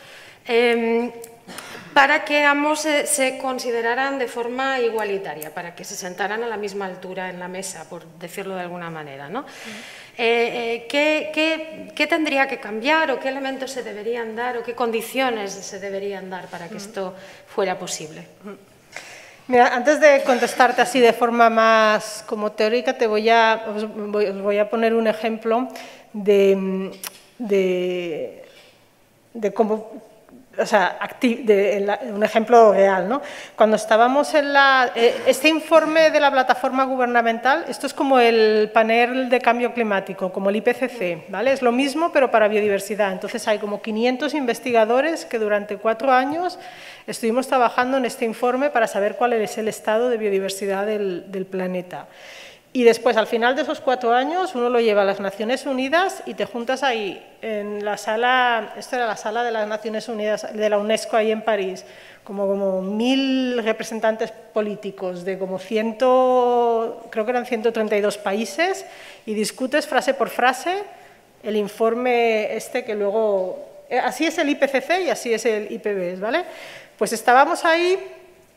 Eh, para que ambos se, se consideraran de forma igualitaria, para que se sentaran a la misma altura en la mesa, por decirlo de alguna manera, ¿no? Uh-huh. eh, eh, ¿qué, qué, ¿Qué tendría que cambiar o qué elementos se deberían dar o qué condiciones se deberían dar para que uh-huh. esto fuera posible? Uh-huh. Mira, antes de contestarte así de forma más como teórica, te voy a, os voy, os voy a poner un ejemplo de, de, de cómo... O sea, de, de, un ejemplo real, ¿no? Cuando estábamos en la... Este informe de la plataforma gubernamental, esto es como el panel de cambio climático, como el I P C C, ¿vale? Es lo mismo, pero para biodiversidad. Entonces hay como quinientos investigadores que durante cuatro años estuvimos trabajando en este informe para saber cuál es el estado de biodiversidad del, del planeta. Y después, al final de esos cuatro años, uno lo lleva a las Naciones Unidas y te juntas ahí, en la sala, esto era la sala de las Naciones Unidas, de la UNESCO ahí en París, como, como mil representantes políticos de como ciento, creo que eran ciento treinta y dos países, y discutes frase por frase el informe este que luego, así es el I P C C y así es el I P B E S, ¿vale? Pues estábamos ahí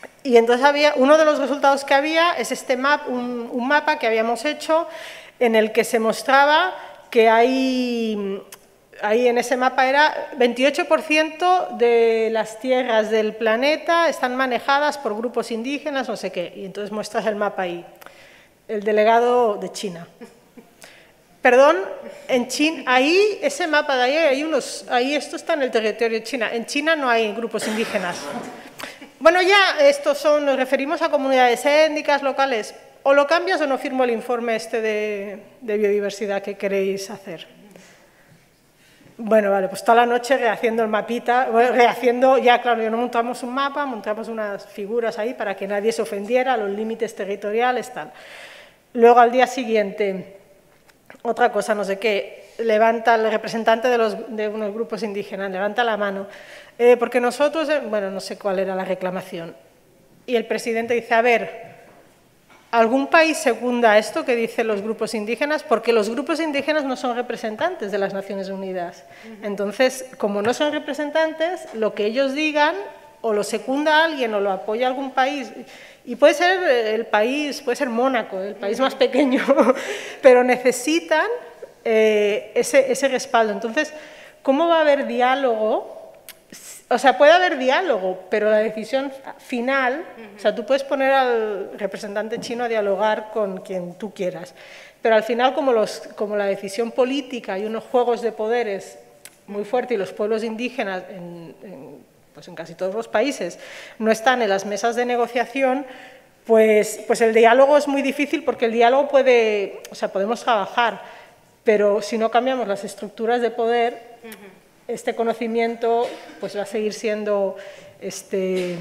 Y entonces había, uno de los resultados que había es este map, un, un mapa que habíamos hecho en el que se mostraba que hay, ahí en ese mapa era veintiocho por ciento de las tierras del planeta están manejadas por grupos indígenas, no sé qué, y entonces muestras el mapa ahí. El delegado de China. Perdón, en China, ahí, ese mapa de ahí, hay unos, ahí esto está en el territorio de China. En China no hay grupos indígenas. Bueno, ya estos son, nos referimos a comunidades étnicas, locales. O lo cambias o no firmo el informe este de, de biodiversidad que queréis hacer. Bueno, vale, pues toda la noche rehaciendo el mapita, rehaciendo, ya claro, ya no montamos un mapa, montamos unas figuras ahí para que nadie se ofendiera, los límites territoriales, tal. Luego al día siguiente, otra cosa, no sé qué, levanta el representante de, los, de unos grupos indígenas, levanta la mano, eh, porque nosotros, eh, bueno, no sé cuál era la reclamación, y el presidente dice, a ver, ¿algún país secunda esto que dicen los grupos indígenas? Porque los grupos indígenas no son representantes de las Naciones Unidas. Entonces, como no son representantes, lo que ellos digan o lo secunda alguien o lo apoya algún país. Y puede ser el país, puede ser Mónaco, el país más pequeño, pero necesitan eh, ese, ese respaldo. Entonces, ¿cómo va a haber diálogo? O sea, puede haber diálogo, pero la decisión final, o sea, tú puedes poner al representante chino a dialogar con quien tú quieras, pero al final, como, los, como la decisión política y unos juegos de poderes muy fuertes y los pueblos indígenas en, en, pues en casi todos los países no están en las mesas de negociación, pues, pues el diálogo es muy difícil porque el diálogo puede, o sea, podemos trabajar, pero si no cambiamos las estructuras de poder, este conocimiento pues va a seguir siendo este,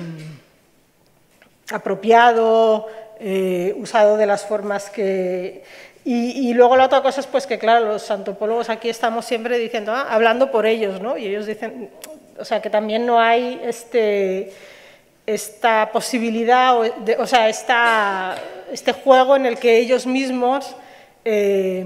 apropiado, eh, usado de las formas que... Y, y luego la otra cosa es pues que, claro, los antropólogos aquí estamos siempre diciendo, ah, hablando por ellos, ¿no? Y ellos dicen, o sea, que también no hay este, esta posibilidad, o, de, o sea, esta, este juego en el que ellos mismos... Eh,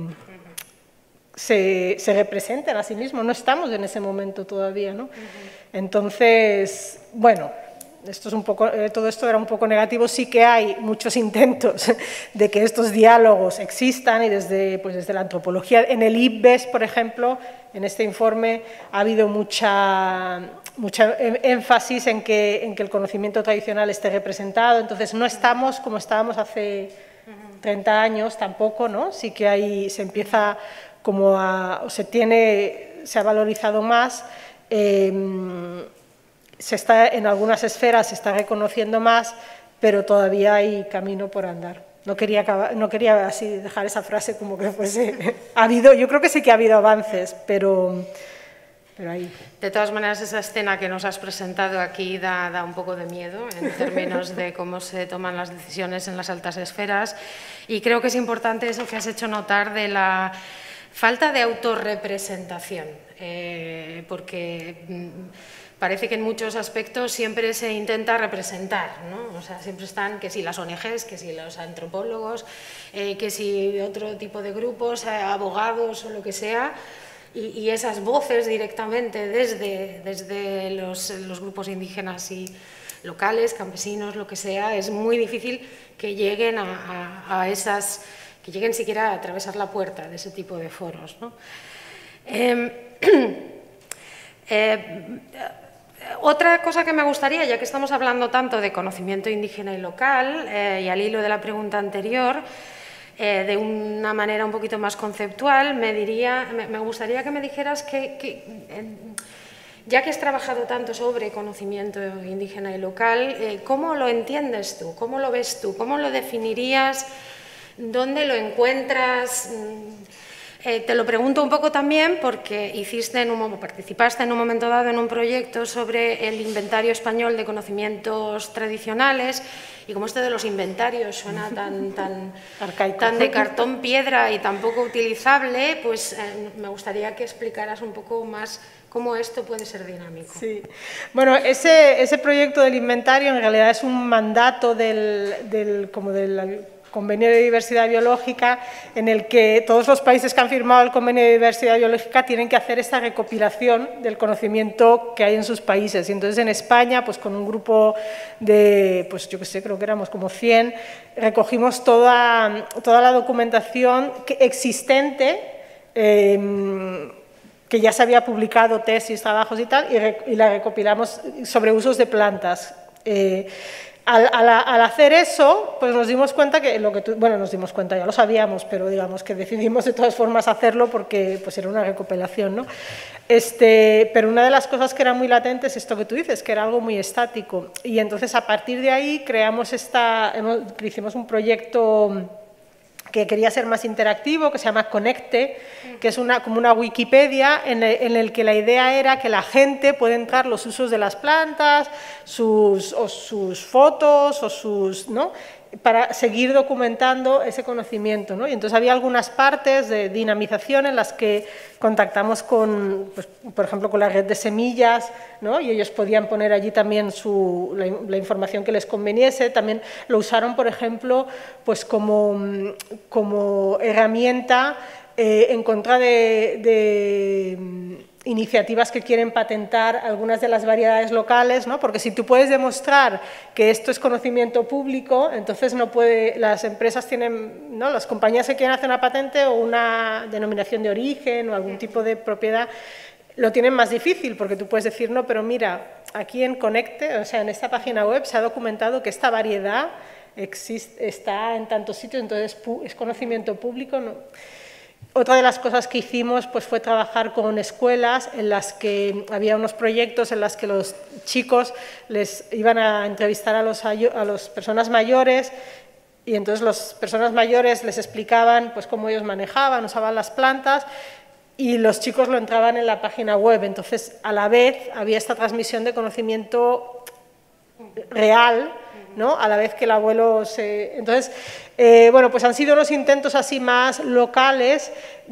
Se, se representan a sí mismos, no estamos en ese momento todavía, ¿no? Uh-huh. Entonces, bueno, esto es un poco, eh, todo esto era un poco negativo, sí que hay muchos intentos de que estos diálogos existan y desde, pues desde la antropología, en el I P B E S, por ejemplo, en este informe ha habido mucha, mucha énfasis en que, en que el conocimiento tradicional esté representado, entonces no estamos como estábamos hace treinta años tampoco, ¿no? Sí que ahí se empieza como a, o se tiene, se ha valorizado más, eh, se está, en algunas esferas se está reconociendo más, pero todavía hay camino por andar. No quería, acabar, no quería así dejar esa frase como que fuese, ha habido, yo creo que sí que ha habido avances, pero, pero ahí. De todas maneras, esa escena que nos has presentado aquí da, da un poco de miedo en términos de cómo se toman las decisiones en las altas esferas, y creo que es importante eso que has hecho notar de la falta de autorrepresentación, eh, porque parece que en muchos aspectos siempre se intenta representar, ¿no? O sea, siempre están que si las O N Ges, que si los antropólogos, eh, que si otro tipo de grupos, eh, abogados o lo que sea, y, y esas voces directamente desde, desde los, los grupos indígenas y locales, campesinos, lo que sea, es muy difícil que lleguen a, a, a esas... que lleguen siquiera a atravesar la puerta de ese tipo de foros, ¿no? Eh, eh, otra cosa que me gustaría, ya que estamos hablando tanto de conocimiento indígena y local, eh, y al hilo de la pregunta anterior, eh, de una manera un poquito más conceptual, me, diría, me, me gustaría que me dijeras que, que eh, ya que has trabajado tanto sobre conocimiento indígena y local, eh, ¿cómo lo entiendes tú? ¿Cómo lo ves tú? ¿Cómo lo definirías? ¿Dónde lo encuentras? Eh, te lo pregunto un poco también porque hiciste en un, participaste en un momento dado en un proyecto sobre el inventario español de conocimientos tradicionales, y como este de los inventarios suena tan, tan, tan de cartón piedra y tan poco utilizable, pues eh, me gustaría que explicaras un poco más cómo esto puede ser dinámico. Sí. Bueno, ese, ese proyecto del inventario en realidad es un mandato del, del, como del convenio de diversidad biológica, en el que todos los países que han firmado el convenio de diversidad biológica tienen que hacer esta recopilación del conocimiento que hay en sus países. Y entonces en España, pues con un grupo de, pues yo qué sé, creo que éramos como cien, recogimos toda, toda la documentación que, existente, eh, que ya se había publicado, tesis, trabajos y tal, y, re, y la recopilamos sobre usos de plantas. Eh, al, al, al hacer eso, pues nos dimos cuenta que lo que tú, bueno, nos dimos cuenta, ya lo sabíamos, pero digamos que decidimos de todas formas hacerlo porque pues era una recopilación, ¿no? Este, pero una de las cosas que era muy latente es esto que tú dices, que era algo muy estático. Y entonces a partir de ahí creamos esta, hemos, hicimos un proyecto que quería ser más interactivo, que se llama Conecte, que es una, como una Wikipedia en el, en el que la idea era que la gente puede entrar los usos de las plantas, sus, o sus fotos, o sus, ¿no?, para seguir documentando ese conocimiento, ¿no? Y entonces había algunas partes de dinamización en las que contactamos con, pues, por ejemplo, con la red de semillas, ¿no? Y ellos podían poner allí también su, la, la información que les conveniese. También lo usaron, por ejemplo, pues como, como herramienta eh, en contra de, de iniciativas que quieren patentar algunas de las variedades locales, ¿no? Porque si tú puedes demostrar que esto es conocimiento público, entonces no puede, las empresas tienen, ¿no?, las compañías que quieren hacer una patente o una denominación de origen o algún tipo de propiedad, lo tienen más difícil, porque tú puedes decir, no, pero mira, aquí en Conecte, o sea, en esta página web se ha documentado que esta variedad existe, está en tantos sitios, entonces es conocimiento público, ¿no? Otra de las cosas que hicimos pues, fue trabajar con escuelas en las que había unos proyectos en los que los chicos les iban a entrevistar a las a los personas mayores y entonces las personas mayores les explicaban pues, cómo ellos manejaban, usaban las plantas y los chicos lo entraban en la página web. Entonces, a la vez había esta transmisión de conocimiento real, ¿no?, a la vez que el abuelo se... Entonces, eh, bueno, pues han sido unos intentos así más locales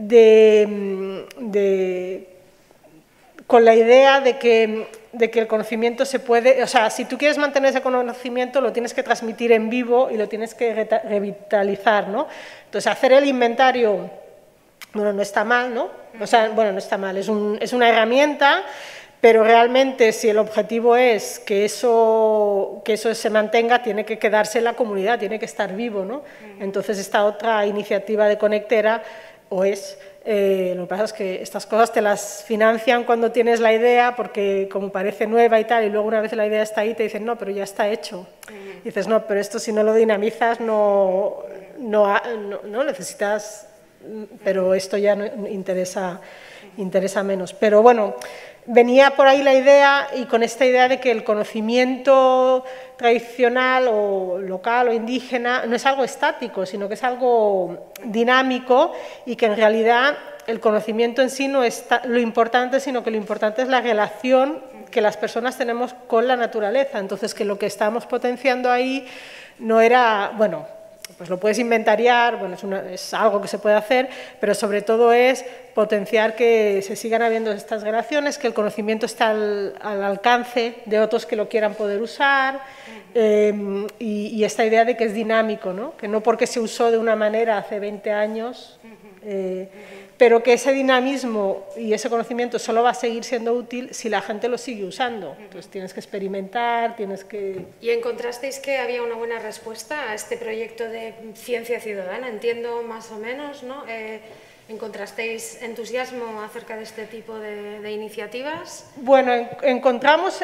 de, de, con la idea de que, de que el conocimiento se puede... O sea, si tú quieres mantener ese conocimiento, lo tienes que transmitir en vivo y lo tienes que revitalizar, ¿no? Entonces, hacer el inventario, bueno, no está mal, ¿no? O sea, bueno, no está mal, es, un, es una herramienta... Pero realmente, si el objetivo es que eso, que eso se mantenga, tiene que quedarse en la comunidad, tiene que estar vivo, ¿no? Entonces, esta otra iniciativa de Conectera, o es, eh, lo que pasa es que estas cosas te las financian cuando tienes la idea, porque como parece nueva y tal, y luego una vez la idea está ahí, te dicen, no, pero ya está hecho. Y dices, no, pero esto si no lo dinamizas, no, no, no, no necesitas, pero esto ya no interesa, interesa menos. Pero bueno, venía por ahí la idea y con esta idea de que el conocimiento tradicional o local o indígena no es algo estático, sino que es algo dinámico y que en realidad el conocimiento en sí no es lo importante, sino que lo importante es la relación que las personas tenemos con la naturaleza. Entonces, que lo que estábamos potenciando ahí no era, bueno, pues lo puedes inventariar, bueno, es, una, es algo que se puede hacer, pero sobre todo es potenciar que se sigan habiendo estas relaciones, que el conocimiento está al, al alcance de otros que lo quieran poder usar, eh, y, y esta idea de que es dinámico, ¿no? Que no porque se usó de una manera hace veinte años, eh, pero que ese dinamismo y ese conocimiento solo va a seguir siendo útil si la gente lo sigue usando. Entonces tienes que experimentar, tienes que... ¿Y encontrasteis que había una buena respuesta a este proyecto de ciencia ciudadana? Entiendo más o menos, ¿no? Eh, ¿Encontrasteis entusiasmo acerca de este tipo de, de iniciativas? Bueno, en, encontramos...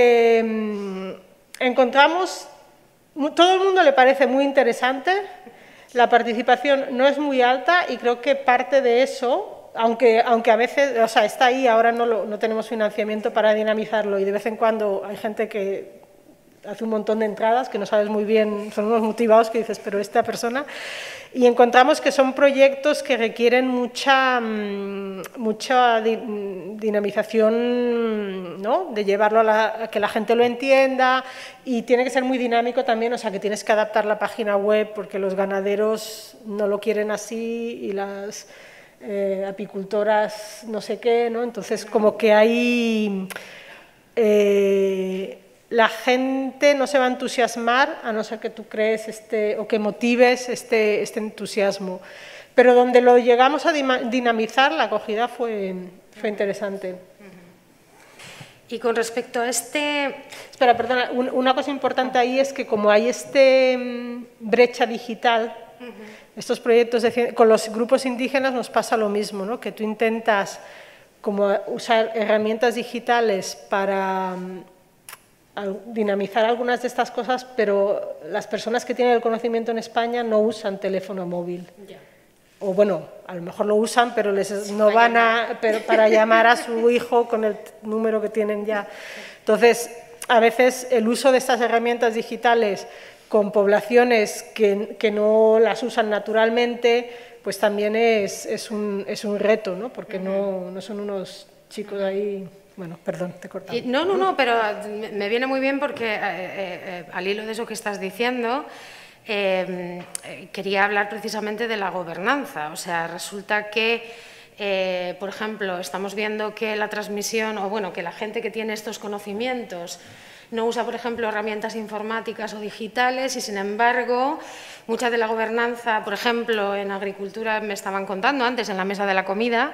Eh, encontramos... Todo el mundo le parece muy interesante. La participación no es muy alta y creo que parte de eso, aunque, aunque a veces, o sea, está ahí, ahora no, lo, no tenemos financiamiento para dinamizarlo y de vez en cuando hay gente que hace un montón de entradas que no sabes muy bien, son unos motivados que dices, pero esta persona... Y encontramos que son proyectos que requieren mucha, mucha dinamización, ¿no? De llevarlo a, la, a que la gente lo entienda y tiene que ser muy dinámico también, o sea, que tienes que adaptar la página web porque los ganaderos no lo quieren así y las eh, apicultoras no sé qué, ¿no? Entonces, como que hay... Eh, la gente no se va a entusiasmar a no ser que tú crees este, o que motives este, este entusiasmo. Pero donde lo llegamos a dinamizar, la acogida fue, fue interesante. Y con respecto a este... Espera, perdona, una cosa importante ahí es que como hay este brecha digital, uh-huh. estos proyectos de, con los grupos indígenas nos pasa lo mismo, ¿no? Que tú intentas como usar herramientas digitales para dinamizar algunas de estas cosas, pero las personas que tienen el conocimiento en España no usan teléfono móvil. Yeah. O bueno, a lo mejor lo usan, pero les no van a, pero para llamar a su hijo con el número que tienen ya. Entonces, a veces el uso de estas herramientas digitales con poblaciones que, que no las usan naturalmente, pues también es, es, un, es un reto, ¿no? Porque no, no son unos chicos ahí... Bueno, perdón, te he cortado. No, no, no, pero me viene muy bien porque eh, eh, al hilo de eso que estás diciendo, eh, eh, quería hablar precisamente de la gobernanza. O sea, resulta que, eh, por ejemplo, estamos viendo que la transmisión, o bueno, que la gente que tiene estos conocimientos no usa, por ejemplo, herramientas informáticas o digitales y, sin embargo, mucha de la gobernanza, por ejemplo, en agricultura, me estaban contando antes en la mesa de la comida,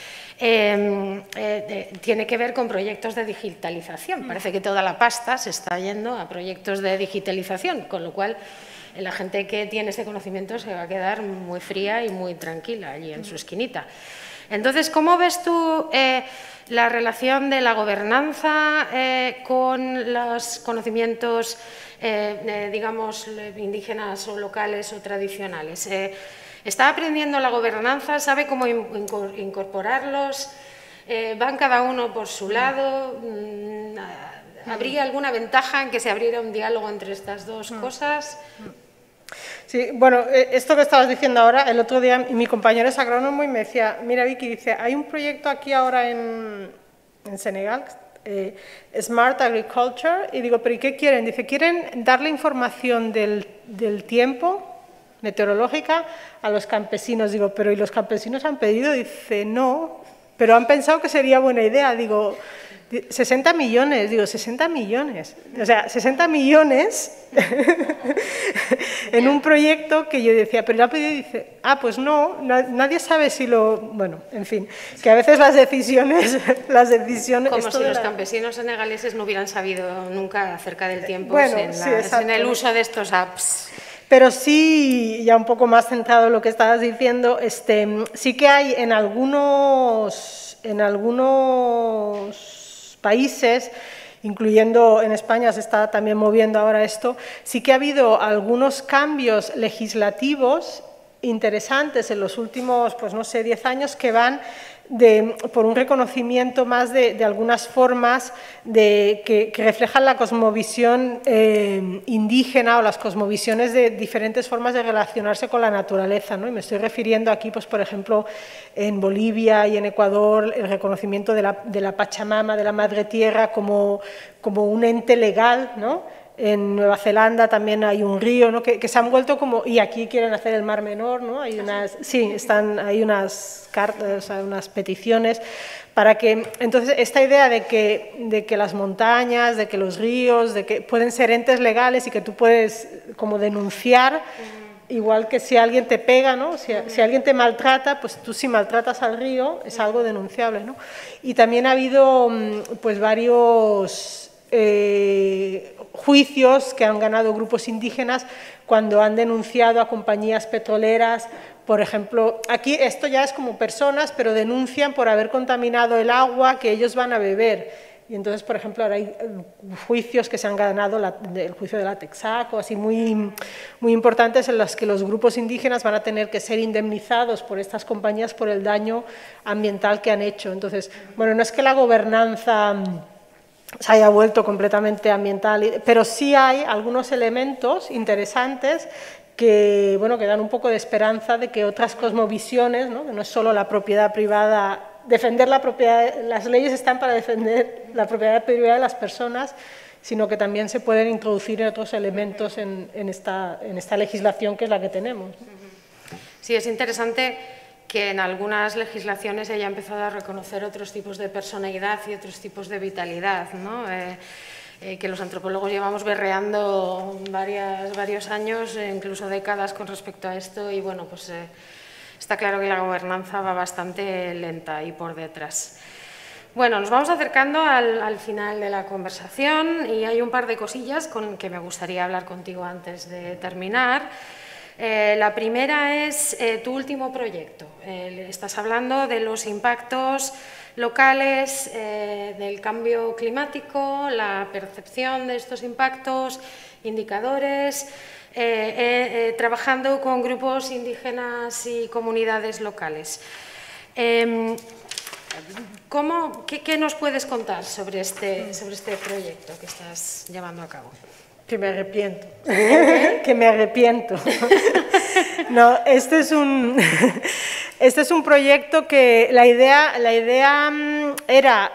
Eh, eh, tiene que ver con proyectos de digitalización. Parece que toda la pasta se está yendo a proyectos de digitalización, con lo cual la gente que tiene ese conocimiento se va a quedar muy fría y muy tranquila allí en su esquinita. Entonces, ¿cómo ves tú eh, la relación de la gobernanza eh, con los conocimientos, eh, eh, digamos, indígenas o locales o tradicionales? Eh, ¿Está aprendiendo la gobernanza? ¿Sabe cómo incorporarlos? Eh, ¿Van cada uno por su lado? ¿Habría alguna ventaja en que se abriera un diálogo entre estas dos cosas? Sí, bueno, esto que estabas diciendo ahora, el otro día mi compañero es agrónomo y me decía, mira Vicky, dice, hay un proyecto aquí ahora en, en Senegal, eh, Smart Agriculture, y digo, ¿pero y qué quieren? Dice, quieren darle información del, del tiempo meteorológica a los campesinos. Digo, pero ¿y los campesinos han pedido? Dice, no, pero han pensado que sería buena idea. Digo, sesenta millones, digo, sesenta millones, o sea, sesenta millones en un proyecto que yo decía, pero lo ha pedido y dice, ah, pues no, nadie sabe si lo, bueno, en fin, que a veces las decisiones, las decisiones... Como si los la... campesinos senegaleses no hubieran sabido nunca acerca del tiempo bueno, en, sí, la, en el uso de estos apps. Pero sí, ya un poco más centrado en lo que estabas diciendo, este, sí que hay en algunos, en algunos países, incluyendo en España se está también moviendo ahora esto, sí que ha habido algunos cambios legislativos interesantes en los últimos, pues no sé, diez años que van de, por un reconocimiento más de, de algunas formas de, que, que reflejan la cosmovisión eh, indígena o las cosmovisiones de diferentes formas de relacionarse con la naturaleza, ¿no? Y me estoy refiriendo aquí, pues por ejemplo, en Bolivia y en Ecuador, el reconocimiento de la, de la Pachamama, de la Madre Tierra, como, como un ente legal, ¿no? En Nueva Zelanda también hay un río, ¿no? que, que se han vuelto como, y aquí quieren hacer el Mar Menor, ¿no? Hay unas, sí, están, hay unas cartas, o sea, unas peticiones para que, entonces, esta idea de que, de que las montañas, de que los ríos, de que pueden ser entes legales y que tú puedes como denunciar, uh-huh. igual que si alguien te pega, ¿no? Si, uh-huh. si alguien te maltrata, pues tú si maltratas al río es algo denunciable, ¿no? Y también ha habido, pues, varios... Eh, juicios que han ganado grupos indígenas cuando han denunciado a compañías petroleras, por ejemplo, aquí esto ya es como personas, pero denuncian por haber contaminado el agua que ellos van a beber. Y entonces, por ejemplo, ahora hay juicios que se han ganado, la, el juicio de la Texaco, así muy, muy importantes, en los que los grupos indígenas van a tener que ser indemnizados por estas compañías por el daño ambiental que han hecho. Entonces, bueno, no es que la gobernanza se haya vuelto completamente ambiental, pero sí hay algunos elementos interesantes que, bueno, que dan un poco de esperanza de que otras cosmovisiones, ¿no? Que no es solo la propiedad privada, defender la propiedad, las leyes están para defender la propiedad privada de las personas, sino que también se pueden introducir otros elementos en, en, esta, en esta legislación que es la que tenemos. Sí, es interesante que en algunas legislaciones se haya empezado a reconocer otros tipos de personalidad y otros tipos de vitalidad, ¿no? Eh, eh, que los antropólogos llevamos berreando varias, varios años, eh, incluso décadas con respecto a esto, y bueno, pues eh, está claro que la gobernanza va bastante lenta y por detrás. Bueno, nos vamos acercando al, al final de la conversación y hay un par de cosillas con que me gustaría hablar contigo antes de terminar. Eh, la primera es eh, tu último proyecto. Eh, estás hablando de los impactos locales eh, del cambio climático, la percepción de estos impactos, indicadores, eh, eh, eh, trabajando con grupos indígenas y comunidades locales. Eh, ¿cómo, qué, ¿Qué nos puedes contar sobre este, sobre este proyecto que estás llevando a cabo? Que me arrepiento, que me arrepiento. No, este es un, este es un proyecto que la idea, la idea era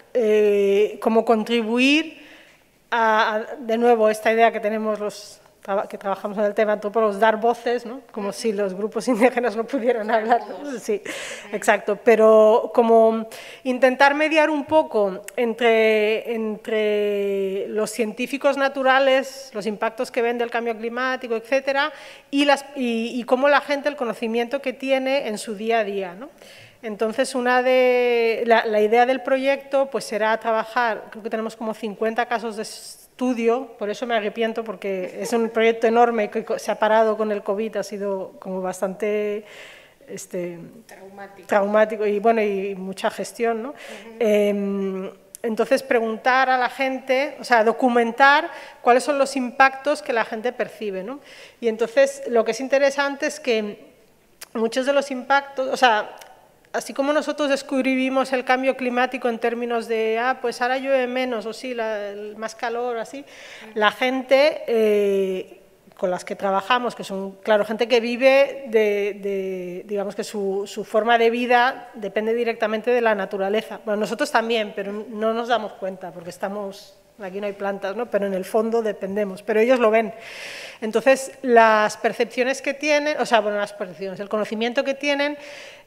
eh, como contribuir a, a, de nuevo, esta idea que tenemos los que trabajamos en el tema antropólogos, dar voces, ¿no? Como si los grupos indígenas no pudieran hablar. Sí, exacto, pero como intentar mediar un poco entre, entre los científicos naturales, los impactos que ven del cambio climático, etcétera, y, las, y, y cómo la gente, el conocimiento que tiene en su día a día, ¿no? Entonces, una de, la, la idea del proyecto pues será trabajar, creo que tenemos como cincuenta casos de estudio, por eso me arrepiento, porque es un proyecto enorme que se ha parado con el COVID, ha sido como bastante este, traumático. traumático y, bueno, y mucha gestión, ¿no? Uh-huh. eh, entonces, preguntar a la gente, o sea, documentar cuáles son los impactos que la gente percibe, ¿no? Y entonces, lo que es interesante es que muchos de los impactos, o sea, así como nosotros descubrimos el cambio climático en términos de, ah, pues ahora llueve menos, o sí, la, el, más calor, así, la gente eh, con las que trabajamos, que son, claro, gente que vive de, de digamos que su, su forma de vida depende directamente de la naturaleza. Bueno, nosotros también, pero no nos damos cuenta, porque estamos, aquí no hay plantas, ¿no? Pero en el fondo dependemos, pero ellos lo ven. Entonces, las percepciones que tienen, o sea, bueno, las percepciones, el conocimiento que tienen,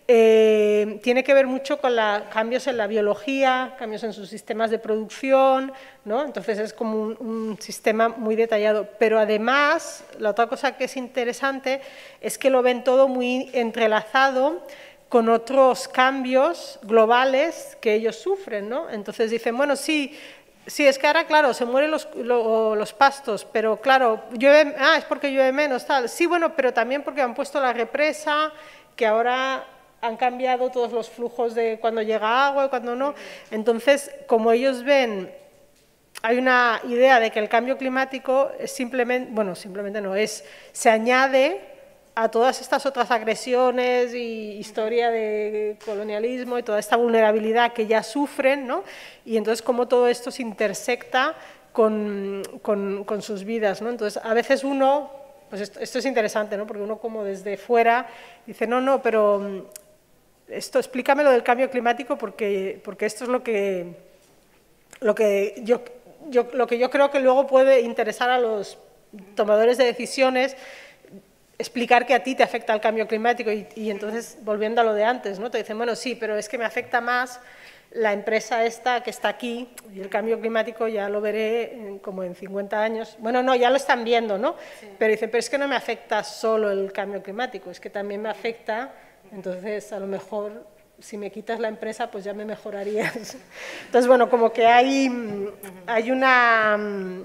Eh, tiene que ver mucho con la, cambios en la biología, cambios en sus sistemas de producción, ¿no? Entonces es como un, un sistema muy detallado, pero además la otra cosa que es interesante es que lo ven todo muy entrelazado con otros cambios globales que ellos sufren, ¿no? Entonces dicen, bueno, sí, sí, es que ahora, claro, se mueren los, lo, los pastos, pero claro, llueve, ah, es porque llueve menos, tal. Sí, bueno, pero también porque han puesto la represa, que ahora han cambiado todos los flujos de cuando llega agua y cuando no. Entonces, como ellos ven, hay una idea de que el cambio climático es simplemente, bueno, simplemente no, es, se añade a todas estas otras agresiones y historia de colonialismo y toda esta vulnerabilidad que ya sufren, ¿no? Y entonces, cómo todo esto se intersecta con, con, con sus vidas, ¿no? Entonces, a veces uno, pues esto, esto es interesante, ¿no? Porque uno como desde fuera dice, no, no, pero esto, explícame lo del cambio climático porque, porque esto es lo que, lo, que yo, yo, lo que yo creo que luego puede interesar a los tomadores de decisiones, explicar que a ti te afecta el cambio climático y, y entonces, volviendo a lo de antes, ¿no? Te dicen, bueno, sí, pero es que me afecta más la empresa esta que está aquí y el cambio climático ya lo veré en, como en cincuenta años. Bueno, no, ya lo están viendo, ¿no? Sí. Pero dicen, pero es que no me afecta solo el cambio climático, es que también me afecta. Entonces, a lo mejor, si me quitas la empresa, pues ya me mejorarías. Entonces, bueno, como que hay, hay una,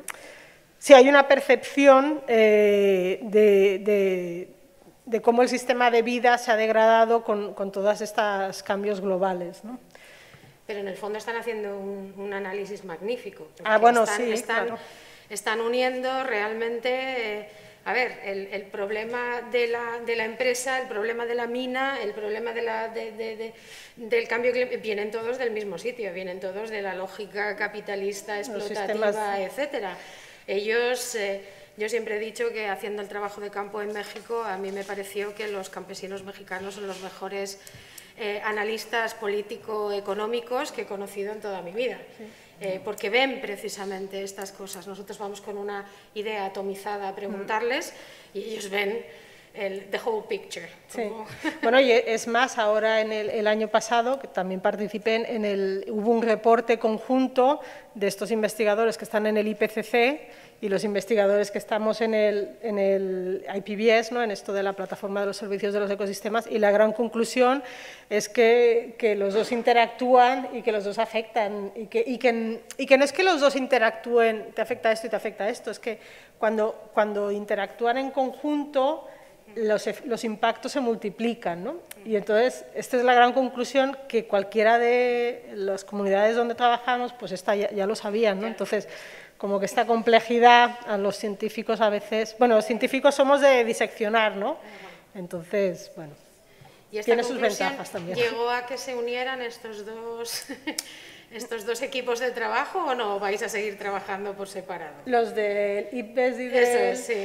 sí, hay una percepción eh, de, de, de cómo el sistema de vida se ha degradado con, con todos estos cambios globales, ¿no? Pero en el fondo están haciendo un, un análisis magnífico. Ah, bueno, están, sí, están, claro. Están uniendo realmente... Eh, A ver, el, el problema de la, de la empresa, el problema de la mina, el problema de la, de, de, de, del cambio climático, vienen todos del mismo sitio, vienen todos de la lógica capitalista, explotativa, etcétera. Ellos, eh, yo siempre he dicho que haciendo el trabajo de campo en México, a mí me pareció que los campesinos mexicanos son los mejores eh, analistas político-económicos que he conocido en toda mi vida. Sí. Eh, porque ven precisamente estas cosas. Nosotros vamos con una idea atomizada a preguntarles y ellos ven el the whole picture. Sí. Bueno, y es más, ahora en el, el año pasado, que también participé en el, hubo un reporte conjunto de estos investigadores que están en el I P C C y los investigadores que estamos en el, en el I P B S, ¿no? En esto de la Plataforma de los Servicios de los Ecosistemas, y la gran conclusión es que, que los dos interactúan y que los dos afectan, y que, y, que, y que no es que los dos interactúen, te afecta esto y te afecta esto, es que cuando, cuando interactúan en conjunto, Los, los impactos se multiplican, ¿no? Y entonces, esta es la gran conclusión que cualquiera de las comunidades donde trabajamos, pues esta ya, ya lo sabían, ¿no? Entonces, como que esta complejidad a los científicos a veces, bueno, los científicos somos de diseccionar, ¿no? Entonces, bueno, ¿Y tiene sus ventajas también. ¿Llegó a que se unieran estos dos, estos dos equipos de trabajo o no vais a seguir trabajando por separado? Los del I P B E S y del... Eso es, sí.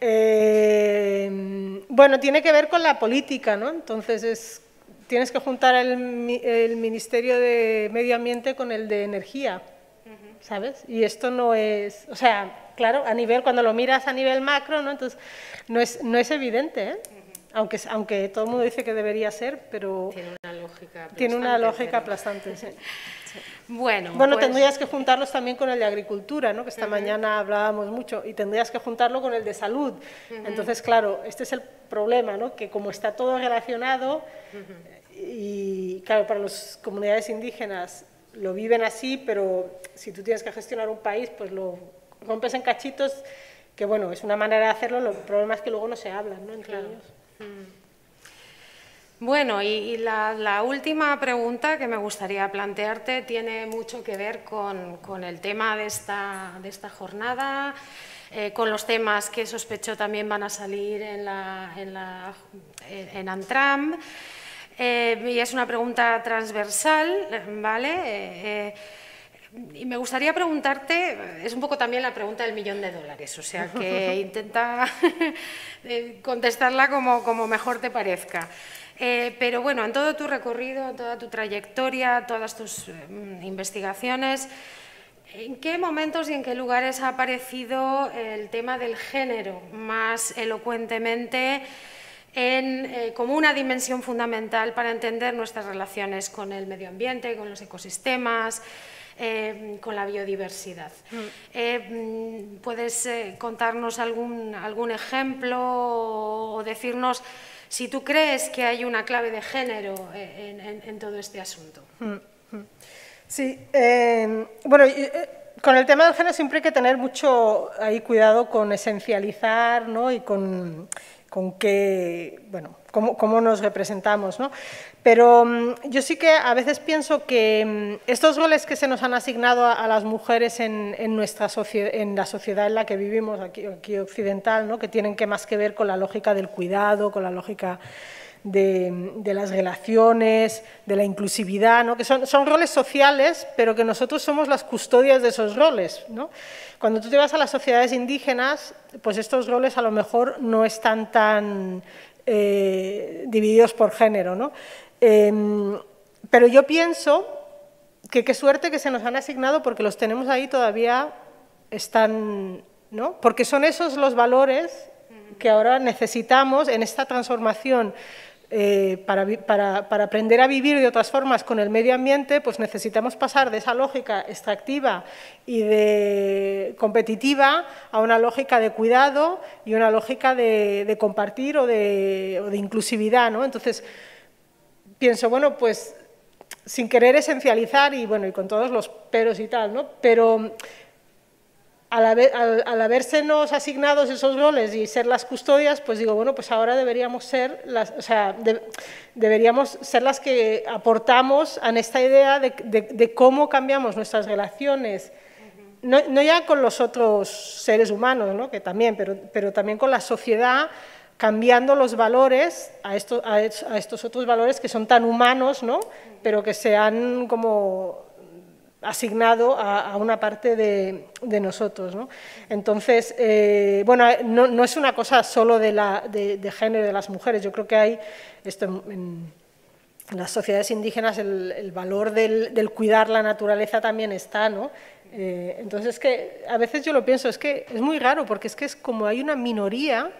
Eh, bueno, tiene que ver con la política, ¿no? Entonces, es, tienes que juntar el, el Ministerio de Medio Ambiente con el de Energía, ¿sabes? Y esto no es, o sea, claro, a nivel, cuando lo miras a nivel macro, ¿no? Entonces, no es, no es evidente, ¿eh? Aunque, aunque todo el mundo dice que debería ser, pero tiene una lógica aplastante. Tiene una lógica pero... aplastante, sí. Bueno, bueno pues... tendrías que juntarlos también con el de agricultura, ¿no? Que esta uh-huh. mañana hablábamos mucho, y tendrías que juntarlo con el de salud. Uh-huh. Entonces, claro, este es el problema, ¿no? Que como está todo relacionado, uh-huh. y claro, para las comunidades indígenas lo viven así, pero si tú tienes que gestionar un país, pues lo rompes en cachitos, que bueno, es una manera de hacerlo, el problema es que luego no se hablan, ¿no? Entre claro. ellos. Uh-huh. Bueno, y, y la, la última pregunta que me gustaría plantearte tiene mucho que ver con, con el tema de esta, de esta jornada, eh, con los temas que sospecho también van a salir en, la, en, la, en Antram, eh, y es una pregunta transversal, ¿vale? Eh, eh, Y me gustaría preguntarte, es un poco también la pregunta del millón de dólares, o sea que intenta contestarla como, como mejor te parezca. Eh, pero bueno, en todo tu recorrido, en toda tu trayectoria, todas tus eh, investigaciones, ¿en qué momentos y en qué lugares ha aparecido el tema del género más elocuentemente en, eh, como una dimensión fundamental para entender nuestras relaciones con el medio ambiente, con los ecosistemas, Eh, con la biodiversidad? Mm. Eh, ¿Puedes eh, contarnos algún, algún ejemplo o, o decirnos si tú crees que hay una clave de género en, en, en todo este asunto? Mm. Sí, eh, bueno, eh, con el tema del género siempre hay que tener mucho ahí cuidado con esencializar, ¿no? Y con, con qué, bueno, cómo, cómo nos representamos, ¿no? Pero um, yo sí que a veces pienso que um, estos roles que se nos han asignado a, a las mujeres en, en, nuestra en la sociedad en la que vivimos, aquí, aquí occidental, ¿no? Que tienen que más que ver con la lógica del cuidado, con la lógica de, de las relaciones, de la inclusividad, ¿no? Que son, son roles sociales, pero que nosotros somos las custodias de esos roles, ¿no? Cuando tú te vas a las sociedades indígenas, pues estos roles a lo mejor no están tan eh, divididos por género, ¿no? Eh, pero yo pienso que qué suerte que se nos han asignado porque los tenemos ahí todavía, están, ¿no? Porque son esos los valores que ahora necesitamos en esta transformación eh, para, para, para aprender a vivir de otras formas con el medio ambiente, pues necesitamos pasar de esa lógica extractiva y de competitiva a una lógica de cuidado y una lógica de, de compartir o de, o de inclusividad, ¿no? Entonces, pienso, bueno, pues sin querer esencializar y bueno, y con todos los peros y tal, ¿no? Pero al, haber, al, al habérsenos asignados esos roles y ser las custodias, pues digo, bueno, pues ahora deberíamos ser las, o sea, de, deberíamos ser las que aportamos en esta idea de, de, de cómo cambiamos nuestras relaciones, no, no ya con los otros seres humanos, ¿no? Que también, pero, pero también con la sociedad, cambiando los valores a estos, a estos otros valores que son tan humanos, ¿no? Pero que se han como asignado a, a una parte de, de nosotros, ¿no? Entonces, eh, bueno, no, no es una cosa solo de, la, de, de género de las mujeres, yo creo que hay esto en, en las sociedades indígenas el, el valor del, del cuidar la naturaleza también está, ¿no? Eh, entonces, es que a veces yo lo pienso, es que es muy raro porque es que es como hay una minoría.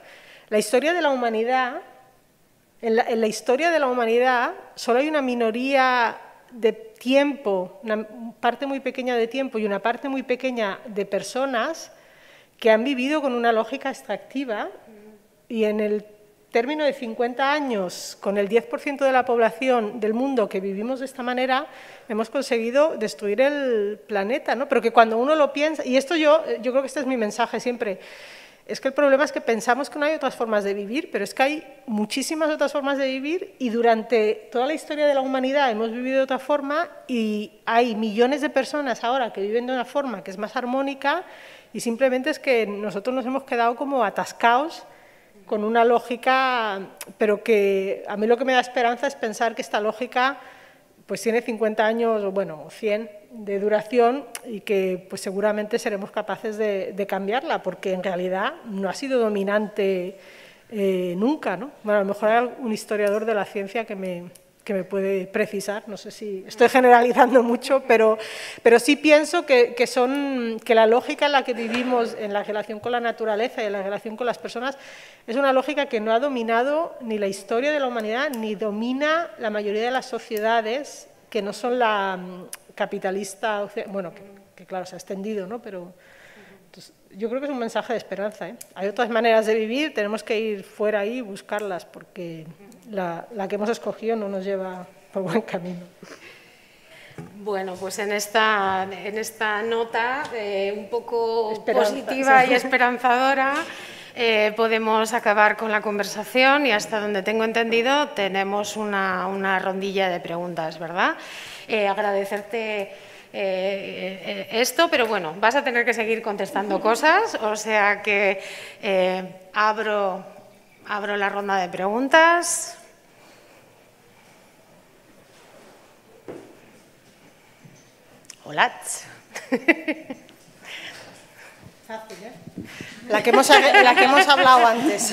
La historia de la humanidad, en la, en la historia de la humanidad solo hay una minoría de tiempo, una parte muy pequeña de tiempo y una parte muy pequeña de personas que han vivido con una lógica extractiva y en el término de cincuenta años, con el diez por ciento de la población del mundo que vivimos de esta manera, hemos conseguido destruir el planeta, ¿no? Pero que cuando uno lo piensa, y esto yo, yo creo que este es mi mensaje siempre, es que el problema es que pensamos que no hay otras formas de vivir, pero es que hay muchísimas otras formas de vivir y durante toda la historia de la humanidad hemos vivido de otra forma y hay millones de personas ahora que viven de una forma que es más armónica y simplemente es que nosotros nos hemos quedado como atascados con una lógica, pero que a mí lo que me da esperanza es pensar que esta lógica pues tiene cincuenta años o bueno, cien de duración y que pues seguramente seremos capaces de, de cambiarla, porque en realidad no ha sido dominante eh, nunca, ¿no? Bueno, a lo mejor hay un historiador de la ciencia que me, que me puede precisar, no sé si estoy generalizando mucho, pero, pero sí pienso que, que, son, que la lógica en la que vivimos en la relación con la naturaleza y en la relación con las personas es una lógica que no ha dominado ni la historia de la humanidad, ni domina la mayoría de las sociedades que no son la capitalista, bueno, que, que claro, se ha extendido, ¿no? Pero entonces, yo creo que es un mensaje de esperanza, ¿eh? Hay otras maneras de vivir, tenemos que ir fuera ahí y buscarlas, porque la, la que hemos escogido no nos lleva por buen camino. Bueno, pues en esta, en esta nota eh, un poco Esperanza, positiva sí. y esperanzadora, eh, podemos acabar con la conversación y hasta donde tengo entendido tenemos una, una rondilla de preguntas, ¿verdad? Eh, agradecerte eh, esto, pero bueno, vas a tener que seguir contestando cosas, o sea que eh, abro, abro la ronda de preguntas. Hola. La que hemos, la que hemos hablado antes.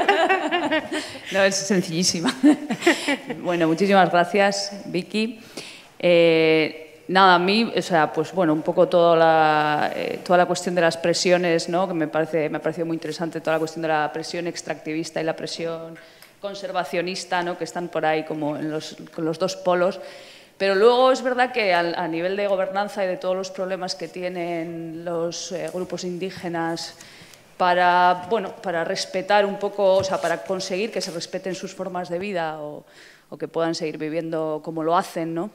No, es sencillísima. Bueno, muchísimas gracias, Vicky. Eh, nada, a mí, o sea, pues bueno, un poco toda la, eh, toda la cuestión de las presiones, ¿no? Que me parece, me ha parecido muy interesante toda la cuestión de la presión extractivista y la presión conservacionista, ¿no? Que están por ahí como en los, con los dos polos. Pero luego es verdad que a, a nivel de gobernanza y de todos los problemas que tienen los eh, grupos indígenas para, bueno, para respetar un poco, o sea, para conseguir que se respeten sus formas de vida o, o que puedan seguir viviendo como lo hacen, ¿no?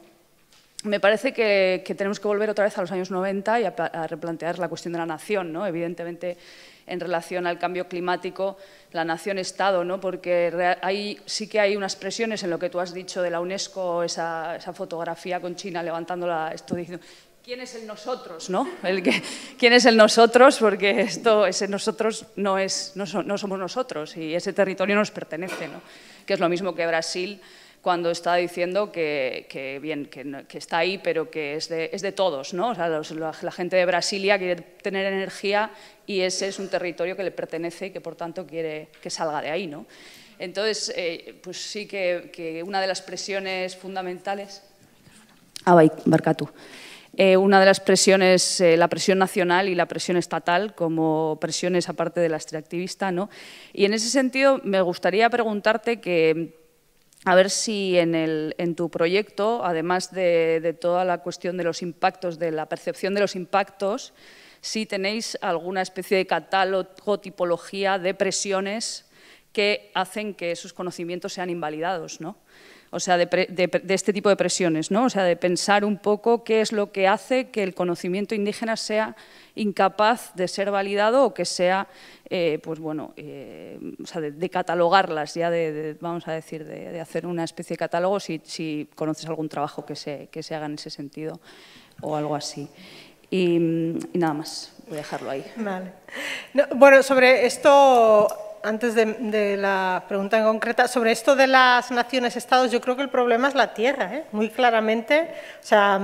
Me parece que, que tenemos que volver otra vez a los años noventa y a, a replantear la cuestión de la nación, ¿no? Evidentemente, en relación al cambio climático, la nación-estado, ¿no? Porque hay, sí que hay unas presiones en lo que tú has dicho de la UNESCO, esa, esa fotografía con China levantando la, esto diciendo, ¿quién es el nosotros? ¿No? El que, ¿quién es el nosotros? Porque esto, ese nosotros no, es, no, so, no somos nosotros y ese territorio nos pertenece, ¿no? Que es lo mismo que Brasil, cuando está diciendo que, que, bien, que, que está ahí, pero que es de, es de todos, ¿no? O sea, los, la, la gente de Brasilia quiere tener energía y ese es un territorio que le pertenece y que, por tanto, quiere que salga de ahí, ¿no? Entonces, eh, pues sí que, que una de las presiones fundamentales... Ah, bai, barkatu. Eh, una de las presiones, eh, la presión nacional y la presión estatal como presiones aparte de la extractivista, ¿no? Y en ese sentido me gustaría preguntarte que... A ver si en, el, en tu proyecto, además de, de toda la cuestión de los impactos, de la percepción de los impactos, si tenéis alguna especie de catálogo, tipología de presiones que hacen que esos conocimientos sean invalidados, ¿no? O sea, de, de, de este tipo de presiones, ¿no? O sea, de pensar un poco qué es lo que hace que el conocimiento indígena sea incapaz de ser validado o que sea, eh, pues bueno, eh, o sea, de, de catalogarlas, ya de, de, vamos a decir, de, de hacer una especie de catálogo, si, si conoces algún trabajo que se, que se haga en ese sentido o algo así. Y, y nada más, voy a dejarlo ahí. Vale. No, bueno, sobre esto... Antes de, de la pregunta en concreta, sobre esto de las naciones-estados, yo creo que el problema es la tierra, ¿eh? Muy claramente. O sea,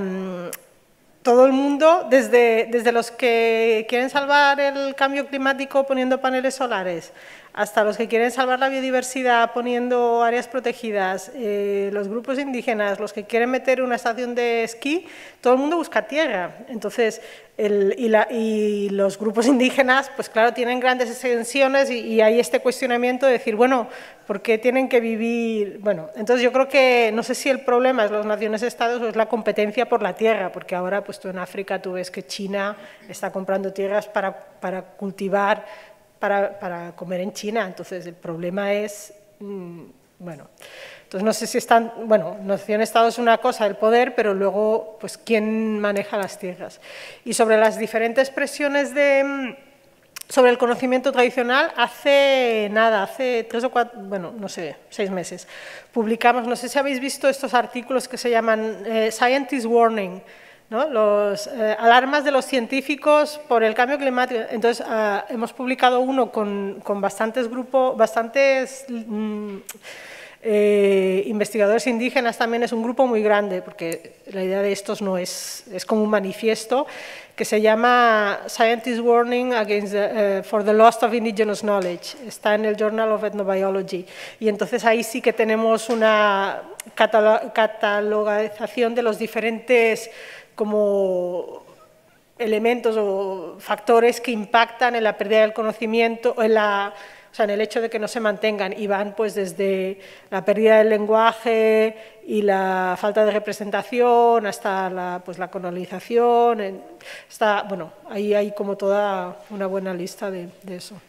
todo el mundo, desde, desde los que quieren salvar el cambio climático poniendo paneles solares, hasta los que quieren salvar la biodiversidad poniendo áreas protegidas, eh, los grupos indígenas, los que quieren meter una estación de esquí, todo el mundo busca tierra. Entonces, el, y, la, y los grupos indígenas, pues claro, tienen grandes extensiones y, y hay este cuestionamiento de decir, bueno, ¿por qué tienen que vivir? Bueno, entonces yo creo que, no sé si el problema es las naciones-estados o es la competencia por la tierra, porque ahora pues tú en África tú ves que China está comprando tierras para, para cultivar, para, para comer en China, entonces el problema es, mmm, bueno, entonces no sé si están, bueno, nación-estado es una cosa, el poder, pero luego, pues, ¿quién maneja las tierras? Y sobre las diferentes presiones de, sobre el conocimiento tradicional, hace nada, hace tres o cuatro, bueno, no sé, seis meses, publicamos, no sé si habéis visto estos artículos que se llaman eh, Scientist Warning, ¿no? Los eh, alarmas de los científicos por el cambio climático. Entonces, uh, hemos publicado uno con, con bastantes grupos, bastantes mm, eh, investigadores indígenas, también es un grupo muy grande, porque la idea de estos no es, es como un manifiesto, que se llama Scientist Warning Against the, uh, for the Loss of Indigenous Knowledge, está en el Journal of Ethnobiology, y entonces ahí sí que tenemos una catalogización de los diferentes como elementos o factores que impactan en la pérdida del conocimiento, o en, la, o sea, en el hecho de que no se mantengan, y van pues desde la pérdida del lenguaje y la falta de representación hasta la, pues, la colonización. En, está, bueno, ahí hay como toda una buena lista de, de eso.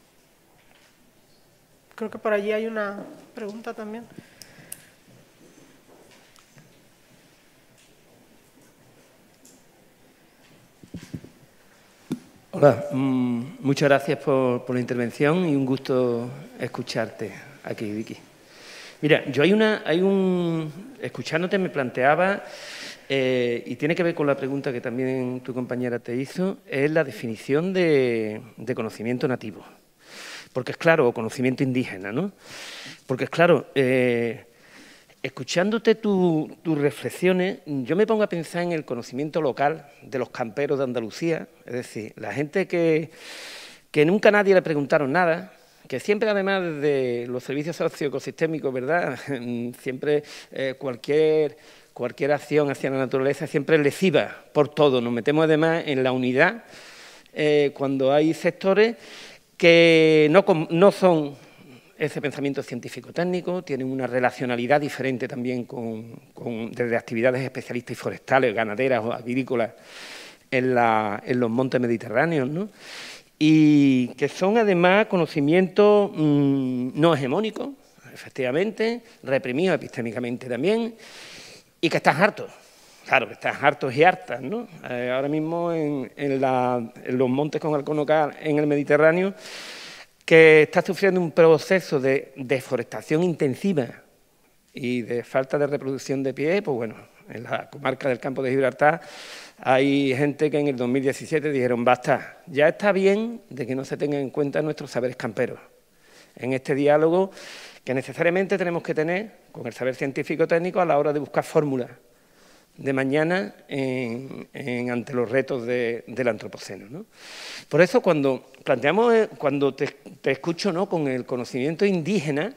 Creo que por allí hay una pregunta también. Hola, mmm, muchas gracias por, por la intervención y un gusto escucharte aquí, Vicky. Mira, yo hay una, hay un, escuchándote me planteaba, eh, y tiene que ver con la pregunta que también tu compañera te hizo, es la definición de, de conocimiento nativo. Porque es claro, o conocimiento indígena, ¿no? Porque es claro, eh, escuchándote tu, tus reflexiones, yo me pongo a pensar en el conocimiento local de los camperos de Andalucía, es decir, la gente que, que nunca a nadie le preguntaron nada, que siempre además desde los servicios socioecosistémicos, ¿verdad? Siempre eh, cualquier, cualquier acción hacia la naturaleza siempre es lesiva por todo, nos metemos además en la unidad eh, cuando hay sectores que no, no son ese pensamiento científico-técnico, tienen una relacionalidad diferente también con, con, desde actividades especialistas y forestales, ganaderas o agrícolas en, la, en los montes mediterráneos, ¿no? Y que son además conocimientos mmm, no hegemónicos, efectivamente, reprimidos epistémicamente también, y que están hartos, claro, que están hartos y hartas, ¿no? Eh, ahora mismo en, en, la, en los montes con Alconocar, en el Mediterráneo, que está sufriendo un proceso de deforestación intensiva y de falta de reproducción de pie, pues bueno, en la comarca del Campo de Gibraltar hay gente que en el dos mil diecisiete dijeron, basta, ya está bien de que no se tengan en cuenta nuestros saberes camperos. En este diálogo que necesariamente tenemos que tener con el saber científico-técnico a la hora de buscar fórmulas de mañana en, en, ante los retos de, del antropoceno, ¿no? Por eso cuando planteamos, cuando te, te escucho, ¿no?, con el conocimiento indígena,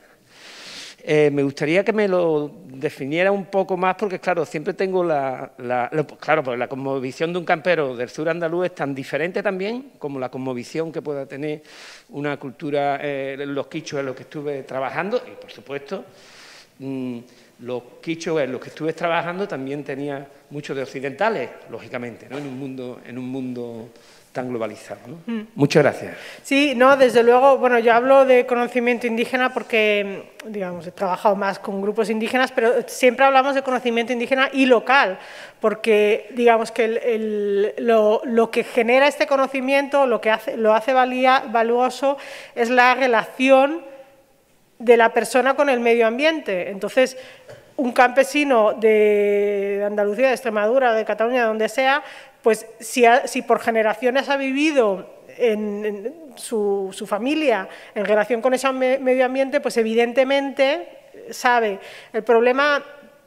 eh, me gustaría que me lo definiera un poco más, porque claro, siempre tengo la, la, la claro, pues la cosmovisión de un campero del sur andaluz es tan diferente también como la cosmovisión que pueda tener una cultura, eh, los quichos en los que estuve trabajando, y por supuesto, mmm, los quichos en los que estuve trabajando también tenía mucho de occidentales, lógicamente, ¿no?, en un mundo, en un mundo tan globalizado, ¿no? Mm. Muchas gracias. Sí, no, desde luego, bueno, yo hablo de conocimiento indígena porque, digamos, he trabajado más con grupos indígenas, pero siempre hablamos de conocimiento indígena y local, porque, digamos, que el, el, lo, lo que genera este conocimiento, lo que hace, lo hace valía, valuoso, es la relación de la persona con el medio ambiente. Entonces, un campesino de Andalucía, de Extremadura, de Cataluña, donde sea, pues si, ha, si por generaciones ha vivido en, en su, su familia en relación con ese medio ambiente, pues evidentemente sabe. El problema,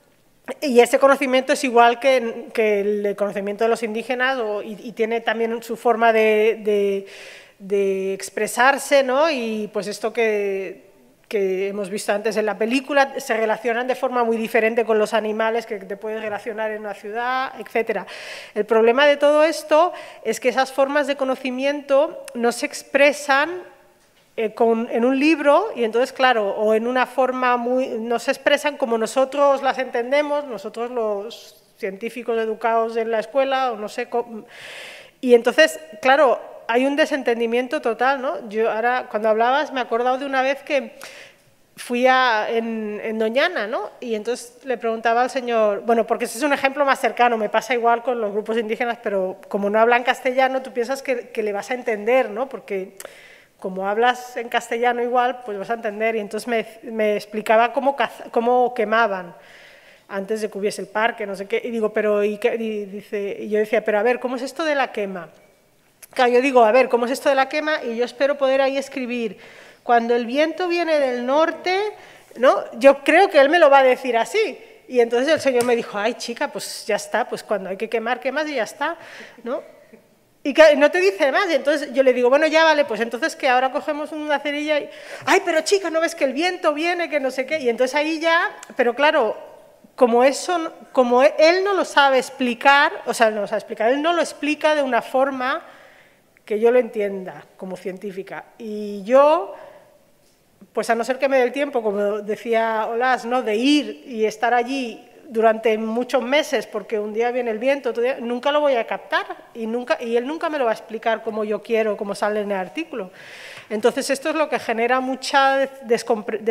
y ese conocimiento es igual que, que el conocimiento de los indígenas, o, y, y tiene también su forma de, de de expresarse, ¿no? Y pues esto que, que hemos visto antes en la película, se relacionan de forma muy diferente con los animales que te puedes relacionar en una ciudad, etcétera. El problema de todo esto es que esas formas de conocimiento no se expresan eh, con, en un libro y entonces, claro, o en una forma muy... no se expresan como nosotros las entendemos, nosotros los científicos educados en la escuela, o no sé cómo, y entonces, claro, hay un desentendimiento total, ¿no? Yo ahora, cuando hablabas, me he acordado de una vez que fui a, en, en Doñana, ¿no? Y entonces le preguntaba al señor, bueno, porque ese es un ejemplo más cercano, me pasa igual con los grupos indígenas, pero como no hablan castellano, tú piensas que, que le vas a entender, ¿no? Porque como hablas en castellano igual, pues vas a entender. Y entonces me, me explicaba cómo, cómo quemaban antes de que hubiese el parque, no sé qué, y digo, pero, ¿y qué? Y, dice, y yo decía, pero a ver, ¿cómo es esto de la quema? Claro, yo digo, a ver, ¿cómo es esto de la quema? Y yo espero poder ahí escribir, cuando el viento viene del norte, ¿no? Yo creo que él me lo va a decir así. Y entonces el señor me dijo, ay, chica, pues ya está, pues cuando hay que quemar, quemas y ya está, ¿no? Y no te dice más, y entonces yo le digo, bueno, ya vale, pues entonces que ahora cogemos una cerilla y, ay, pero chica, ¿no ves que el viento viene, que no sé qué? Y entonces ahí ya, pero claro, como eso, como él no lo sabe explicar, o sea, no lo sabe explicar, él no lo explica de una forma que yo lo entienda como científica. Y yo, pues a no ser que me dé el tiempo, como decía Olas, ¿no? De ir y estar allí durante muchos meses, porque un día viene el viento, otro día, nunca lo voy a captar y, nunca, y él nunca me lo va a explicar como yo quiero, como sale en el artículo. Entonces, esto es lo que genera mucha des,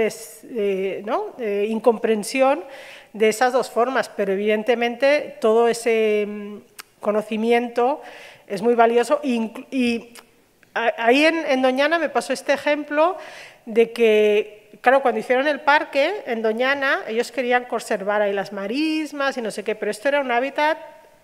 eh, ¿no? eh, incomprensión de esas dos formas, pero evidentemente todo ese conocimiento es muy valioso y, y ahí en, en Doñana me pasó este ejemplo de que, claro, cuando hicieron el parque en Doñana, ellos querían conservar ahí las marismas y no sé qué, pero esto era un hábitat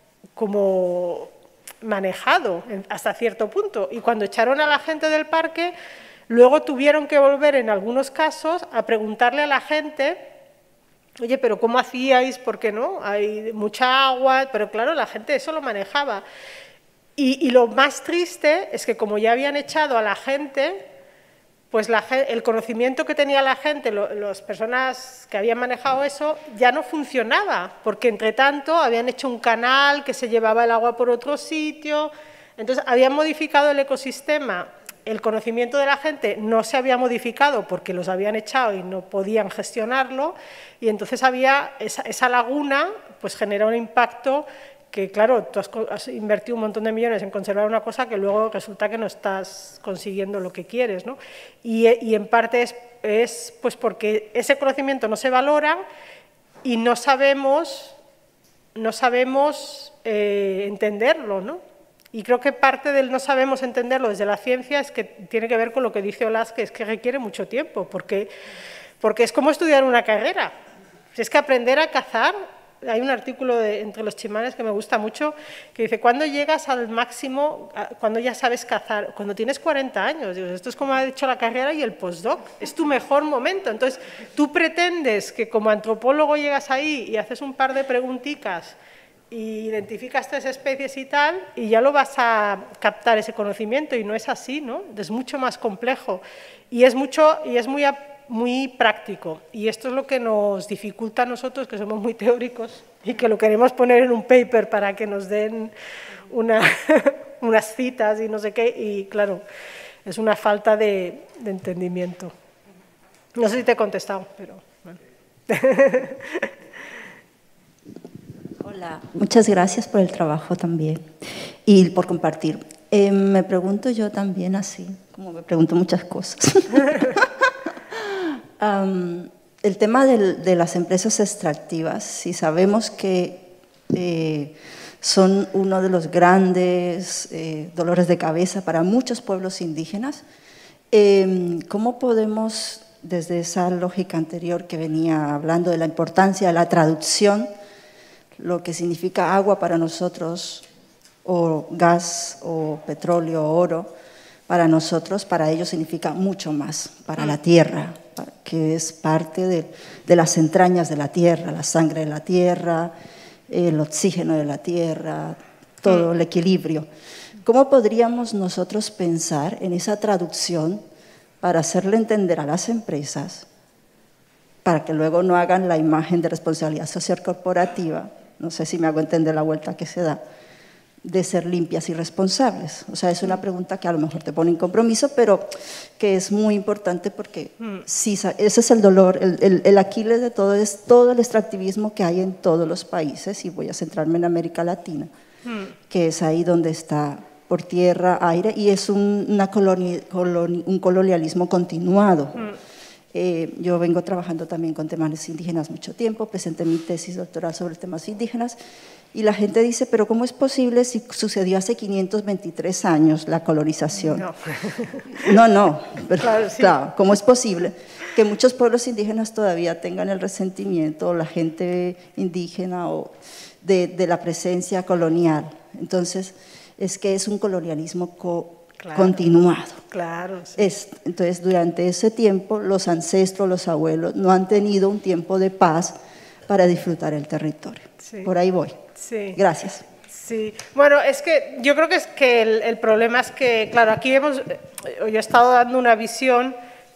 como manejado hasta cierto punto, y cuando echaron a la gente del parque, luego tuvieron que volver en algunos casos a preguntarle a la gente, oye, pero ¿cómo hacíais? ¿Por qué no? Hay mucha agua, pero claro, la gente eso lo manejaba. Y, y lo más triste es que como ya habían echado a la gente, pues la, el conocimiento que tenía la gente, lo, las personas que habían manejado eso, ya no funcionaba, porque entre tanto habían hecho un canal que se llevaba el agua por otro sitio, entonces habían modificado el ecosistema. El conocimiento de la gente no se había modificado porque los habían echado y no podían gestionarlo, y entonces había esa, esa laguna, pues genera un impacto que, claro, tú has, has invertido un montón de millones en conservar una cosa que luego resulta que no estás consiguiendo lo que quieres, ¿no? Y, y en parte es, es pues porque ese conocimiento no se valora y no sabemos, no sabemos eh, entenderlo, ¿no? Y creo que parte del no sabemos entenderlo desde la ciencia es que tiene que ver con lo que dice Olas, que es que requiere mucho tiempo, porque, porque es como estudiar una carrera. Es que aprender a cazar, hay un artículo de, entre los chimanes que me gusta mucho, que dice, ¿cuándo llegas al máximo, cuando ya sabes cazar? Cuando tienes cuarenta años. Digo, esto es como ha dicho la carrera y el postdoc, es tu mejor momento. Entonces, tú pretendes que como antropólogo llegas ahí y haces un par de preguntitas y identificas tres especies y tal, y ya lo vas a captar ese conocimiento, y no es así, ¿no? Es mucho más complejo y es, mucho, y es muy, muy práctico, y esto es lo que nos dificulta a nosotros, que somos muy teóricos y que lo queremos poner en un paper para que nos den una, unas citas y no sé qué, y claro, es una falta de, de entendimiento. No sé si te he contestado, pero bueno. Hola, muchas gracias por el trabajo también y por compartir. Eh, me pregunto yo también así, como me pregunto muchas cosas. um, el tema de, de las empresas extractivas, si sabemos que eh, son uno de los grandes eh, dolores de cabeza para muchos pueblos indígenas, eh, ¿cómo podemos, desde esa lógica anterior que venía hablando de la importancia de la traducción, lo que significa agua para nosotros, o gas, o petróleo, o oro, para nosotros, para ellos significa mucho más, para la tierra, que es parte de, de las entrañas de la tierra, la sangre de la tierra, el oxígeno de la tierra, todo el equilibrio. ¿Cómo podríamos nosotros pensar en esa traducción para hacerle entender a las empresas, para que luego no hagan la imagen de responsabilidad social corporativa, no sé si me hago entender la vuelta que se da, de ser limpias y responsables? O sea, es una pregunta que a lo mejor te pone en compromiso, pero que es muy importante porque sí, ese es el dolor, el, el, el Aquiles de todo, es todo el extractivismo que hay en todos los países, y voy a centrarme en América Latina, mm. que es ahí donde está por tierra, aire, y es un, una coloni, coloni, un colonialismo continuado. Mm. Eh, yo vengo trabajando también con temas indígenas mucho tiempo, presenté mi tesis doctoral sobre temas indígenas, y la gente dice, pero ¿cómo es posible si sucedió hace quinientos veintitrés años la colonización? No, no, no pero, claro, sí. claro, ¿cómo es posible que muchos pueblos indígenas todavía tengan el resentimiento, la gente indígena, o de, de la presencia colonial? Entonces, es que es un colonialismo co claro, continuado. Claro, sí. Es, entonces, durante ese tiempo, los ancestros, los abuelos, no han tenido un tiempo de paz para disfrutar el territorio. Sí. Por ahí voy. Sí. Gracias. Sí. Bueno, es que yo creo que es que el, el problema es que, claro, aquí hemos, yo he estado dando una visión,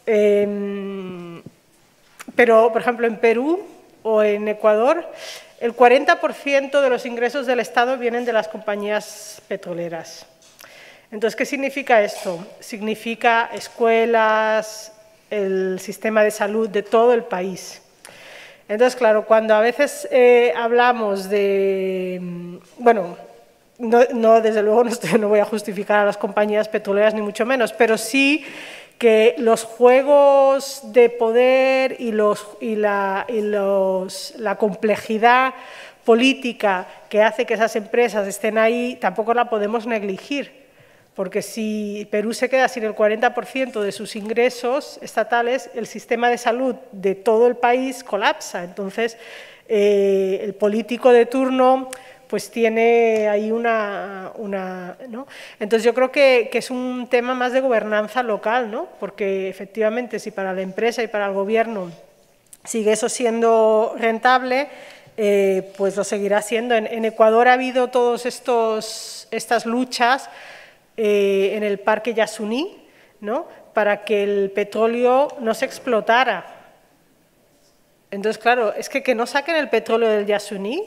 eh, pero, por ejemplo, en Perú o en Ecuador, el cuarenta por ciento de los ingresos del Estado vienen de las compañías petroleras. Entonces, ¿qué significa esto? Significa escuelas, el sistema de salud de todo el país. Entonces, claro, cuando a veces eh, hablamos de, bueno, no, no desde luego no, estoy, no voy a justificar a las compañías petroleras ni mucho menos, pero sí que los juegos de poder y, los, y, la, y los, la complejidad política que hace que esas empresas estén ahí tampoco la podemos negligir. Porque si Perú se queda sin el cuarenta por ciento de sus ingresos estatales, el sistema de salud de todo el país colapsa. Entonces, eh, el político de turno pues tiene ahí una... una ¿no? Entonces, yo creo que, que es un tema más de gobernanza local, ¿no? Porque efectivamente, si para la empresa y para el gobierno sigue eso siendo rentable, eh, pues lo seguirá siendo. En, en Ecuador ha habido todas estas luchas Eh, en el parque Yasuní, ¿no? Para que el petróleo no se explotara. Entonces, claro, es que que no saquen el petróleo del Yasuní,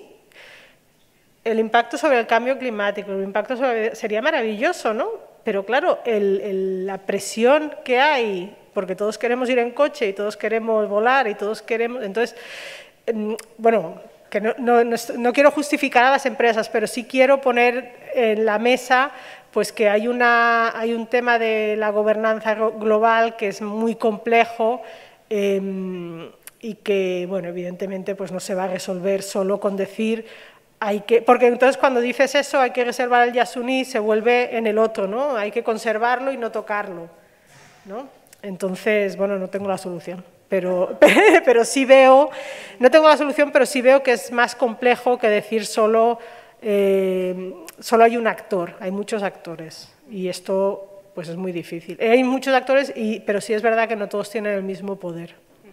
el impacto sobre el cambio climático, el impacto sobre, sería maravilloso, ¿no? Pero claro, el, el, la presión que hay, porque todos queremos ir en coche y todos queremos volar y todos queremos… Entonces, bueno, que no, no, no, no quiero justificar a las empresas, pero sí quiero poner en la mesa pues que hay, una, hay un tema de la gobernanza global que es muy complejo eh, y que, bueno, evidentemente pues no se va a resolver solo con decir, hay que, porque entonces cuando dices eso, hay que reservar el Yasuní, se vuelve en el otro, ¿no? Hay que conservarlo y no tocarlo, ¿no? Entonces, bueno, no tengo la solución, pero, pero sí veo, no tengo la solución, pero sí veo que es más complejo que decir solo… Eh, solo hay un actor, hay muchos actores y esto pues es muy difícil. Hay muchos actores, y, pero sí es verdad que no todos tienen el mismo poder.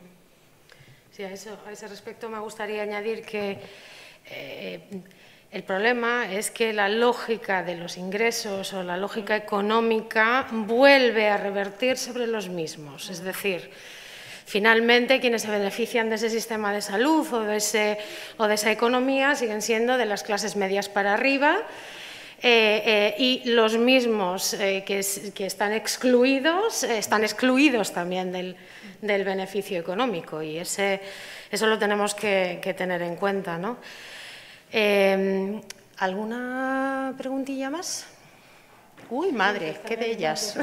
Sí, a, eso, a ese respecto me gustaría añadir que eh, el problema es que la lógica de los ingresos o la lógica económica vuelve a revertir sobre los mismos, es decir… Finalmente, quienes se benefician de ese sistema de salud o de, ese, o de esa economía siguen siendo de las clases medias para arriba eh, eh, y los mismos eh, que, que están excluidos, eh, están excluidos también del, del beneficio económico, y ese, eso lo tenemos que, que tener en cuenta, ¿no? Eh, ¿Alguna preguntilla más? Uy, madre, qué de ellas.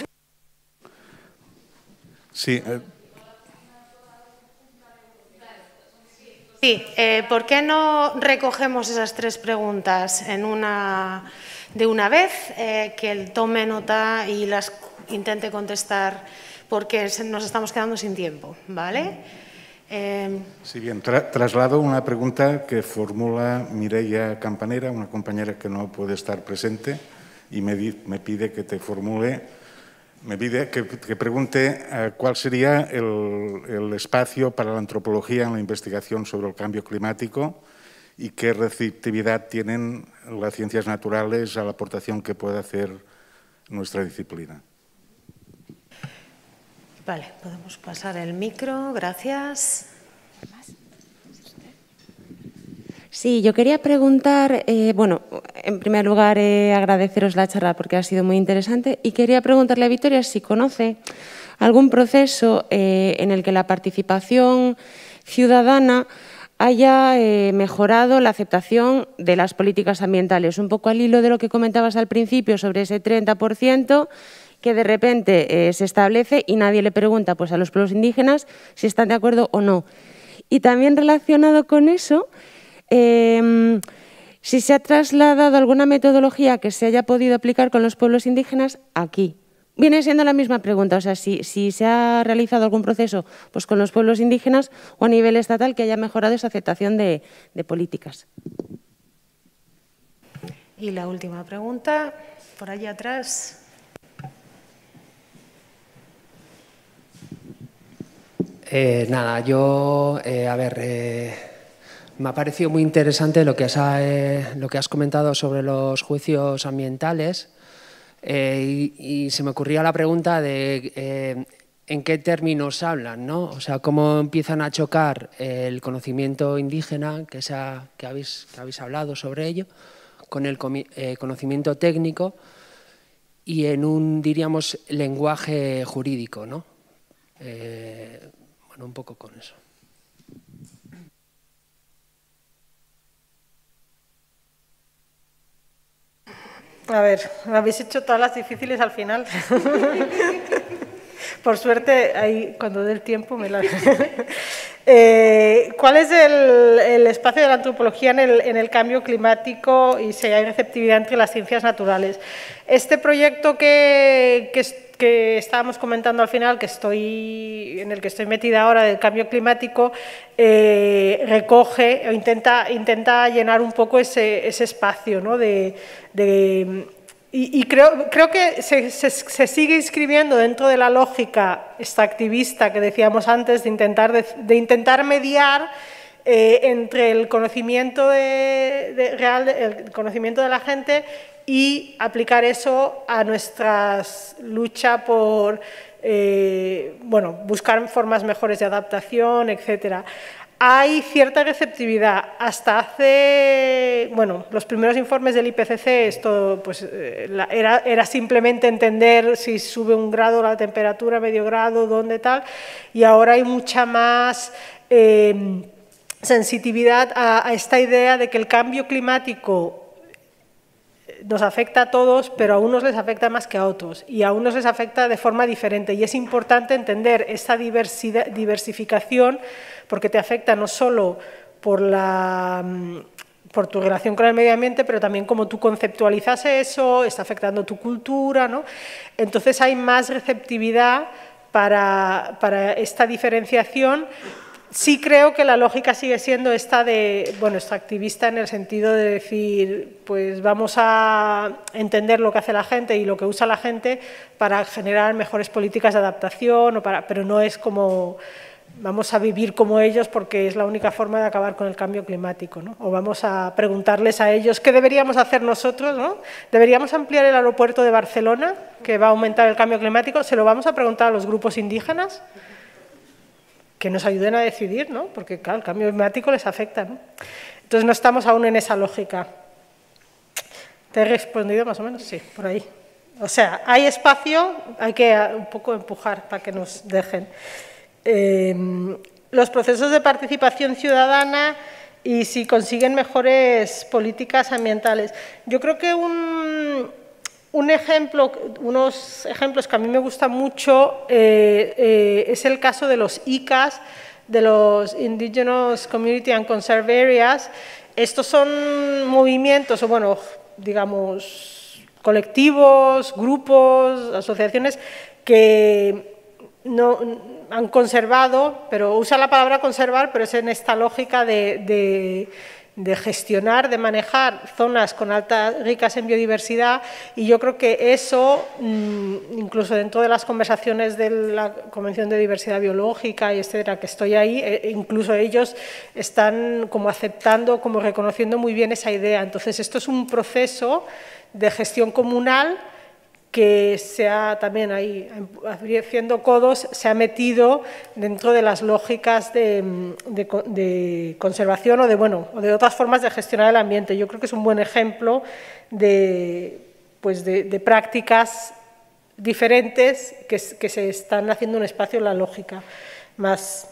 Sí. Eh. Sí, eh, ¿por qué no recogemos esas tres preguntas en una, de una vez, eh, que él tome nota y las intente contestar, porque nos estamos quedando sin tiempo, ¿vale? Eh, sí, bien, Tra traslado una pregunta que formula Mireia Campanera, una compañera que no puede estar presente, y me, me pide que te formule… Me pide que, que pregunte uh, cuál sería el, el espacio para la antropología en la investigación sobre el cambio climático y qué receptividad tienen las ciencias naturales a la aportación que puede hacer nuestra disciplina. Vale, podemos pasar el micro, gracias. Sí, yo quería preguntar, eh, bueno, en primer lugar eh, agradeceros la charla porque ha sido muy interesante y quería preguntarle a Victoria si conoce algún proceso eh, en el que la participación ciudadana haya eh, mejorado la aceptación de las políticas ambientales, un poco al hilo de lo que comentabas al principio sobre ese treinta por ciento que de repente eh, se establece y nadie le pregunta pues, a los pueblos indígenas si están de acuerdo o no. Y también relacionado con eso, Eh, si se ha trasladado alguna metodología que se haya podido aplicar con los pueblos indígenas aquí. Viene siendo la misma pregunta, o sea, si, si se ha realizado algún proceso pues, con los pueblos indígenas o a nivel estatal que haya mejorado esa aceptación de, de políticas. Y la última pregunta, por allá atrás. Eh, nada, yo, eh, a ver... Eh... Me ha parecido muy interesante lo que has, eh, lo que has comentado sobre los juicios ambientales eh, y, y se me ocurría la pregunta de eh, en qué términos hablan, ¿no? O sea, cómo empiezan a chocar el conocimiento indígena, que, sea, que, habéis, que habéis hablado sobre ello, con el eh, conocimiento técnico y en un, diríamos, lenguaje jurídico, ¿no? Eh, bueno, un poco con eso. A ver, me habéis hecho todas las difíciles al final. Por suerte, ahí cuando dé el tiempo me las... eh, ¿Cuál es el, el espacio de la antropología en el, en el cambio climático y si hay receptividad entre las ciencias naturales? Este proyecto que, que, que estábamos comentando al final, que estoy, en el que estoy metida ahora, del cambio climático, eh, recoge o intenta, intenta llenar un poco ese, ese espacio, ¿no? de, de Y, y creo, creo que se, se, se sigue inscribiendo dentro de la lógica extractivista que decíamos antes, de intentar, de, de intentar mediar eh, entre el conocimiento de, de real, el conocimiento de la gente y aplicar eso a nuestra lucha por eh, bueno, buscar formas mejores de adaptación, etcétera. Hay cierta receptividad. Hasta hace, bueno, los primeros informes del I P C C, esto pues, era, era simplemente entender si sube un grado la temperatura, medio grado, dónde tal, y ahora hay mucha más eh, sensitividad a, a esta idea de que el cambio climático nos afecta a todos, pero a unos les afecta más que a otros y a unos les afecta de forma diferente y es importante entender esa diversidad, diversificación porque te afecta no solo por, la, por tu relación con el medio ambiente, pero también como tú conceptualizas eso, está afectando tu cultura, ¿no? Entonces hay más receptividad para, para esta diferenciación. Sí creo que la lógica sigue siendo esta de, bueno, extractivista en el sentido de decir, pues vamos a entender lo que hace la gente y lo que usa la gente para generar mejores políticas de adaptación, o para, pero no es como vamos a vivir como ellos porque es la única forma de acabar con el cambio climático, ¿no? O vamos a preguntarles a ellos qué deberíamos hacer nosotros, ¿no? ¿Deberíamos ampliar el aeropuerto de Barcelona, que va a aumentar el cambio climático? ¿Se lo vamos a preguntar a los grupos indígenas? Que nos ayuden a decidir, ¿no? Porque, claro, el cambio climático les afecta, ¿no? Entonces, no estamos aún en esa lógica. ¿Te he respondido más o menos? Sí, por ahí. O sea, hay espacio, hay que un poco empujar para que nos dejen. Eh, los procesos de participación ciudadana y si consiguen mejores políticas ambientales. Yo creo que un... Un ejemplo, unos ejemplos que a mí me gustan mucho eh, eh, es el caso de los I C As, de los Indigenous Community and Conserve Areas. Estos son movimientos, o bueno, digamos, colectivos, grupos, asociaciones que no han conservado, pero usa la palabra conservar, pero es en esta lógica de... de de gestionar, de manejar zonas con altas, ricas en biodiversidad y yo creo que eso, incluso dentro de las conversaciones de la Convención de Diversidad Biológica y etcétera, que estoy ahí, incluso ellos están como aceptando, como reconociendo muy bien esa idea. Entonces, esto es un proceso de gestión comunal que se ha también ahí, haciendo codos, se ha metido dentro de las lógicas de, de, de conservación o de, bueno, o de otras formas de gestionar el ambiente. Yo creo que es un buen ejemplo de, pues de, de prácticas diferentes que, que se están haciendo un espacio en la lógica más,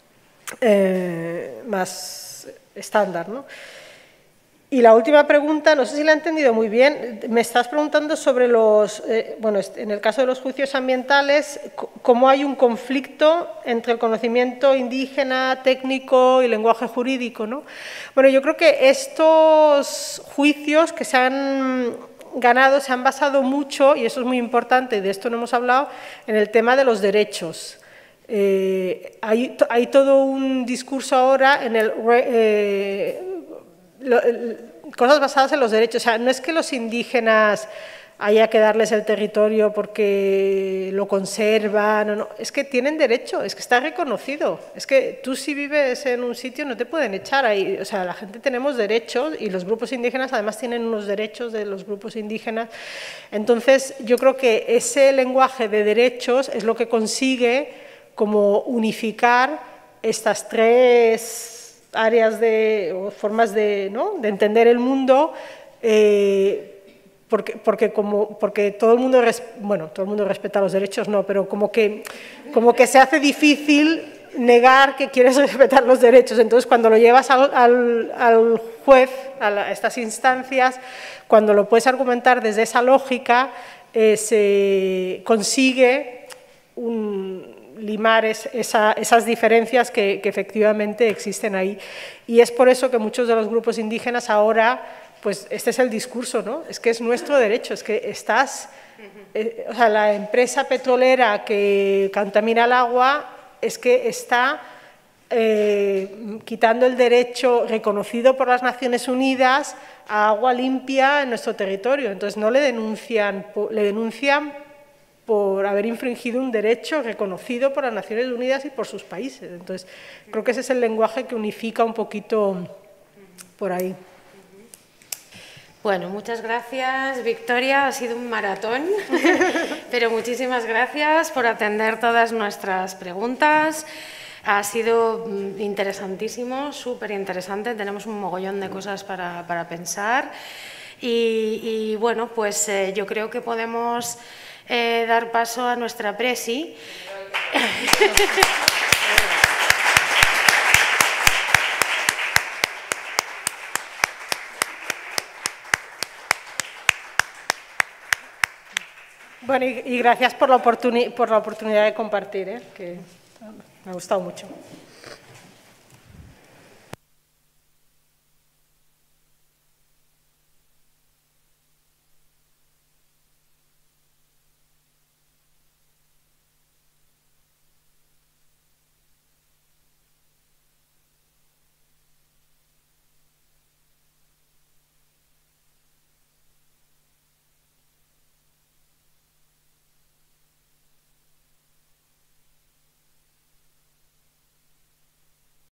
eh, más estándar, ¿no? Y la última pregunta, no sé si la he entendido muy bien, me estás preguntando sobre los, eh, bueno, en el caso de los juicios ambientales, cómo hay un conflicto entre el conocimiento indígena, técnico y lenguaje jurídico, ¿no? Bueno, yo creo que estos juicios que se han ganado se han basado mucho, y eso es muy importante, y de esto no hemos hablado, en el tema de los derechos. Eh, hay, hay todo un discurso ahora en el... Eh, Lo, cosas basadas en los derechos, o sea, no es que los indígenas haya que darles el territorio porque lo conservan, o no, es que tienen derecho, es que está reconocido, es que tú si vives en un sitio no te pueden echar ahí, o sea, la gente tenemos derechos y los grupos indígenas además tienen unos derechos de los grupos indígenas, entonces yo creo que ese lenguaje de derechos es lo que consigue como unificar estas tres áreas de, o formas de, ¿no? de entender el mundo, eh, porque, porque, como, porque todo el mundo, res, bueno, todo el mundo respeta los derechos, no, pero como que, como que se hace difícil negar que quieres respetar los derechos. Entonces, cuando lo llevas al, al, al juez, a, la, a estas instancias, cuando lo puedes argumentar desde esa lógica, eh, se consigue un limar es, esa, esas diferencias que, que efectivamente existen ahí. Y es por eso que muchos de los grupos indígenas ahora, pues este es el discurso, ¿no? Es que es nuestro derecho, es que estás, eh, o sea, la empresa petrolera que contamina el agua es que está eh, quitando el derecho reconocido por las Naciones Unidas a agua limpia en nuestro territorio. Entonces no le denuncian, le denuncian por haber infringido un derecho reconocido por las Naciones Unidas y por sus países. Entonces, creo que ese es el lenguaje que unifica un poquito por ahí. Bueno, muchas gracias, Victoria. Ha sido un maratón, pero muchísimas gracias por atender todas nuestras preguntas. Ha sido interesantísimo, súper interesante. Tenemos un mogollón de cosas para, para pensar. Y, y bueno, pues eh, yo creo que podemos Eh, dar paso a nuestra presi. Bueno, y, y gracias por la, oportuni por la oportunidad de compartir, ¿eh? Que me ha gustado mucho.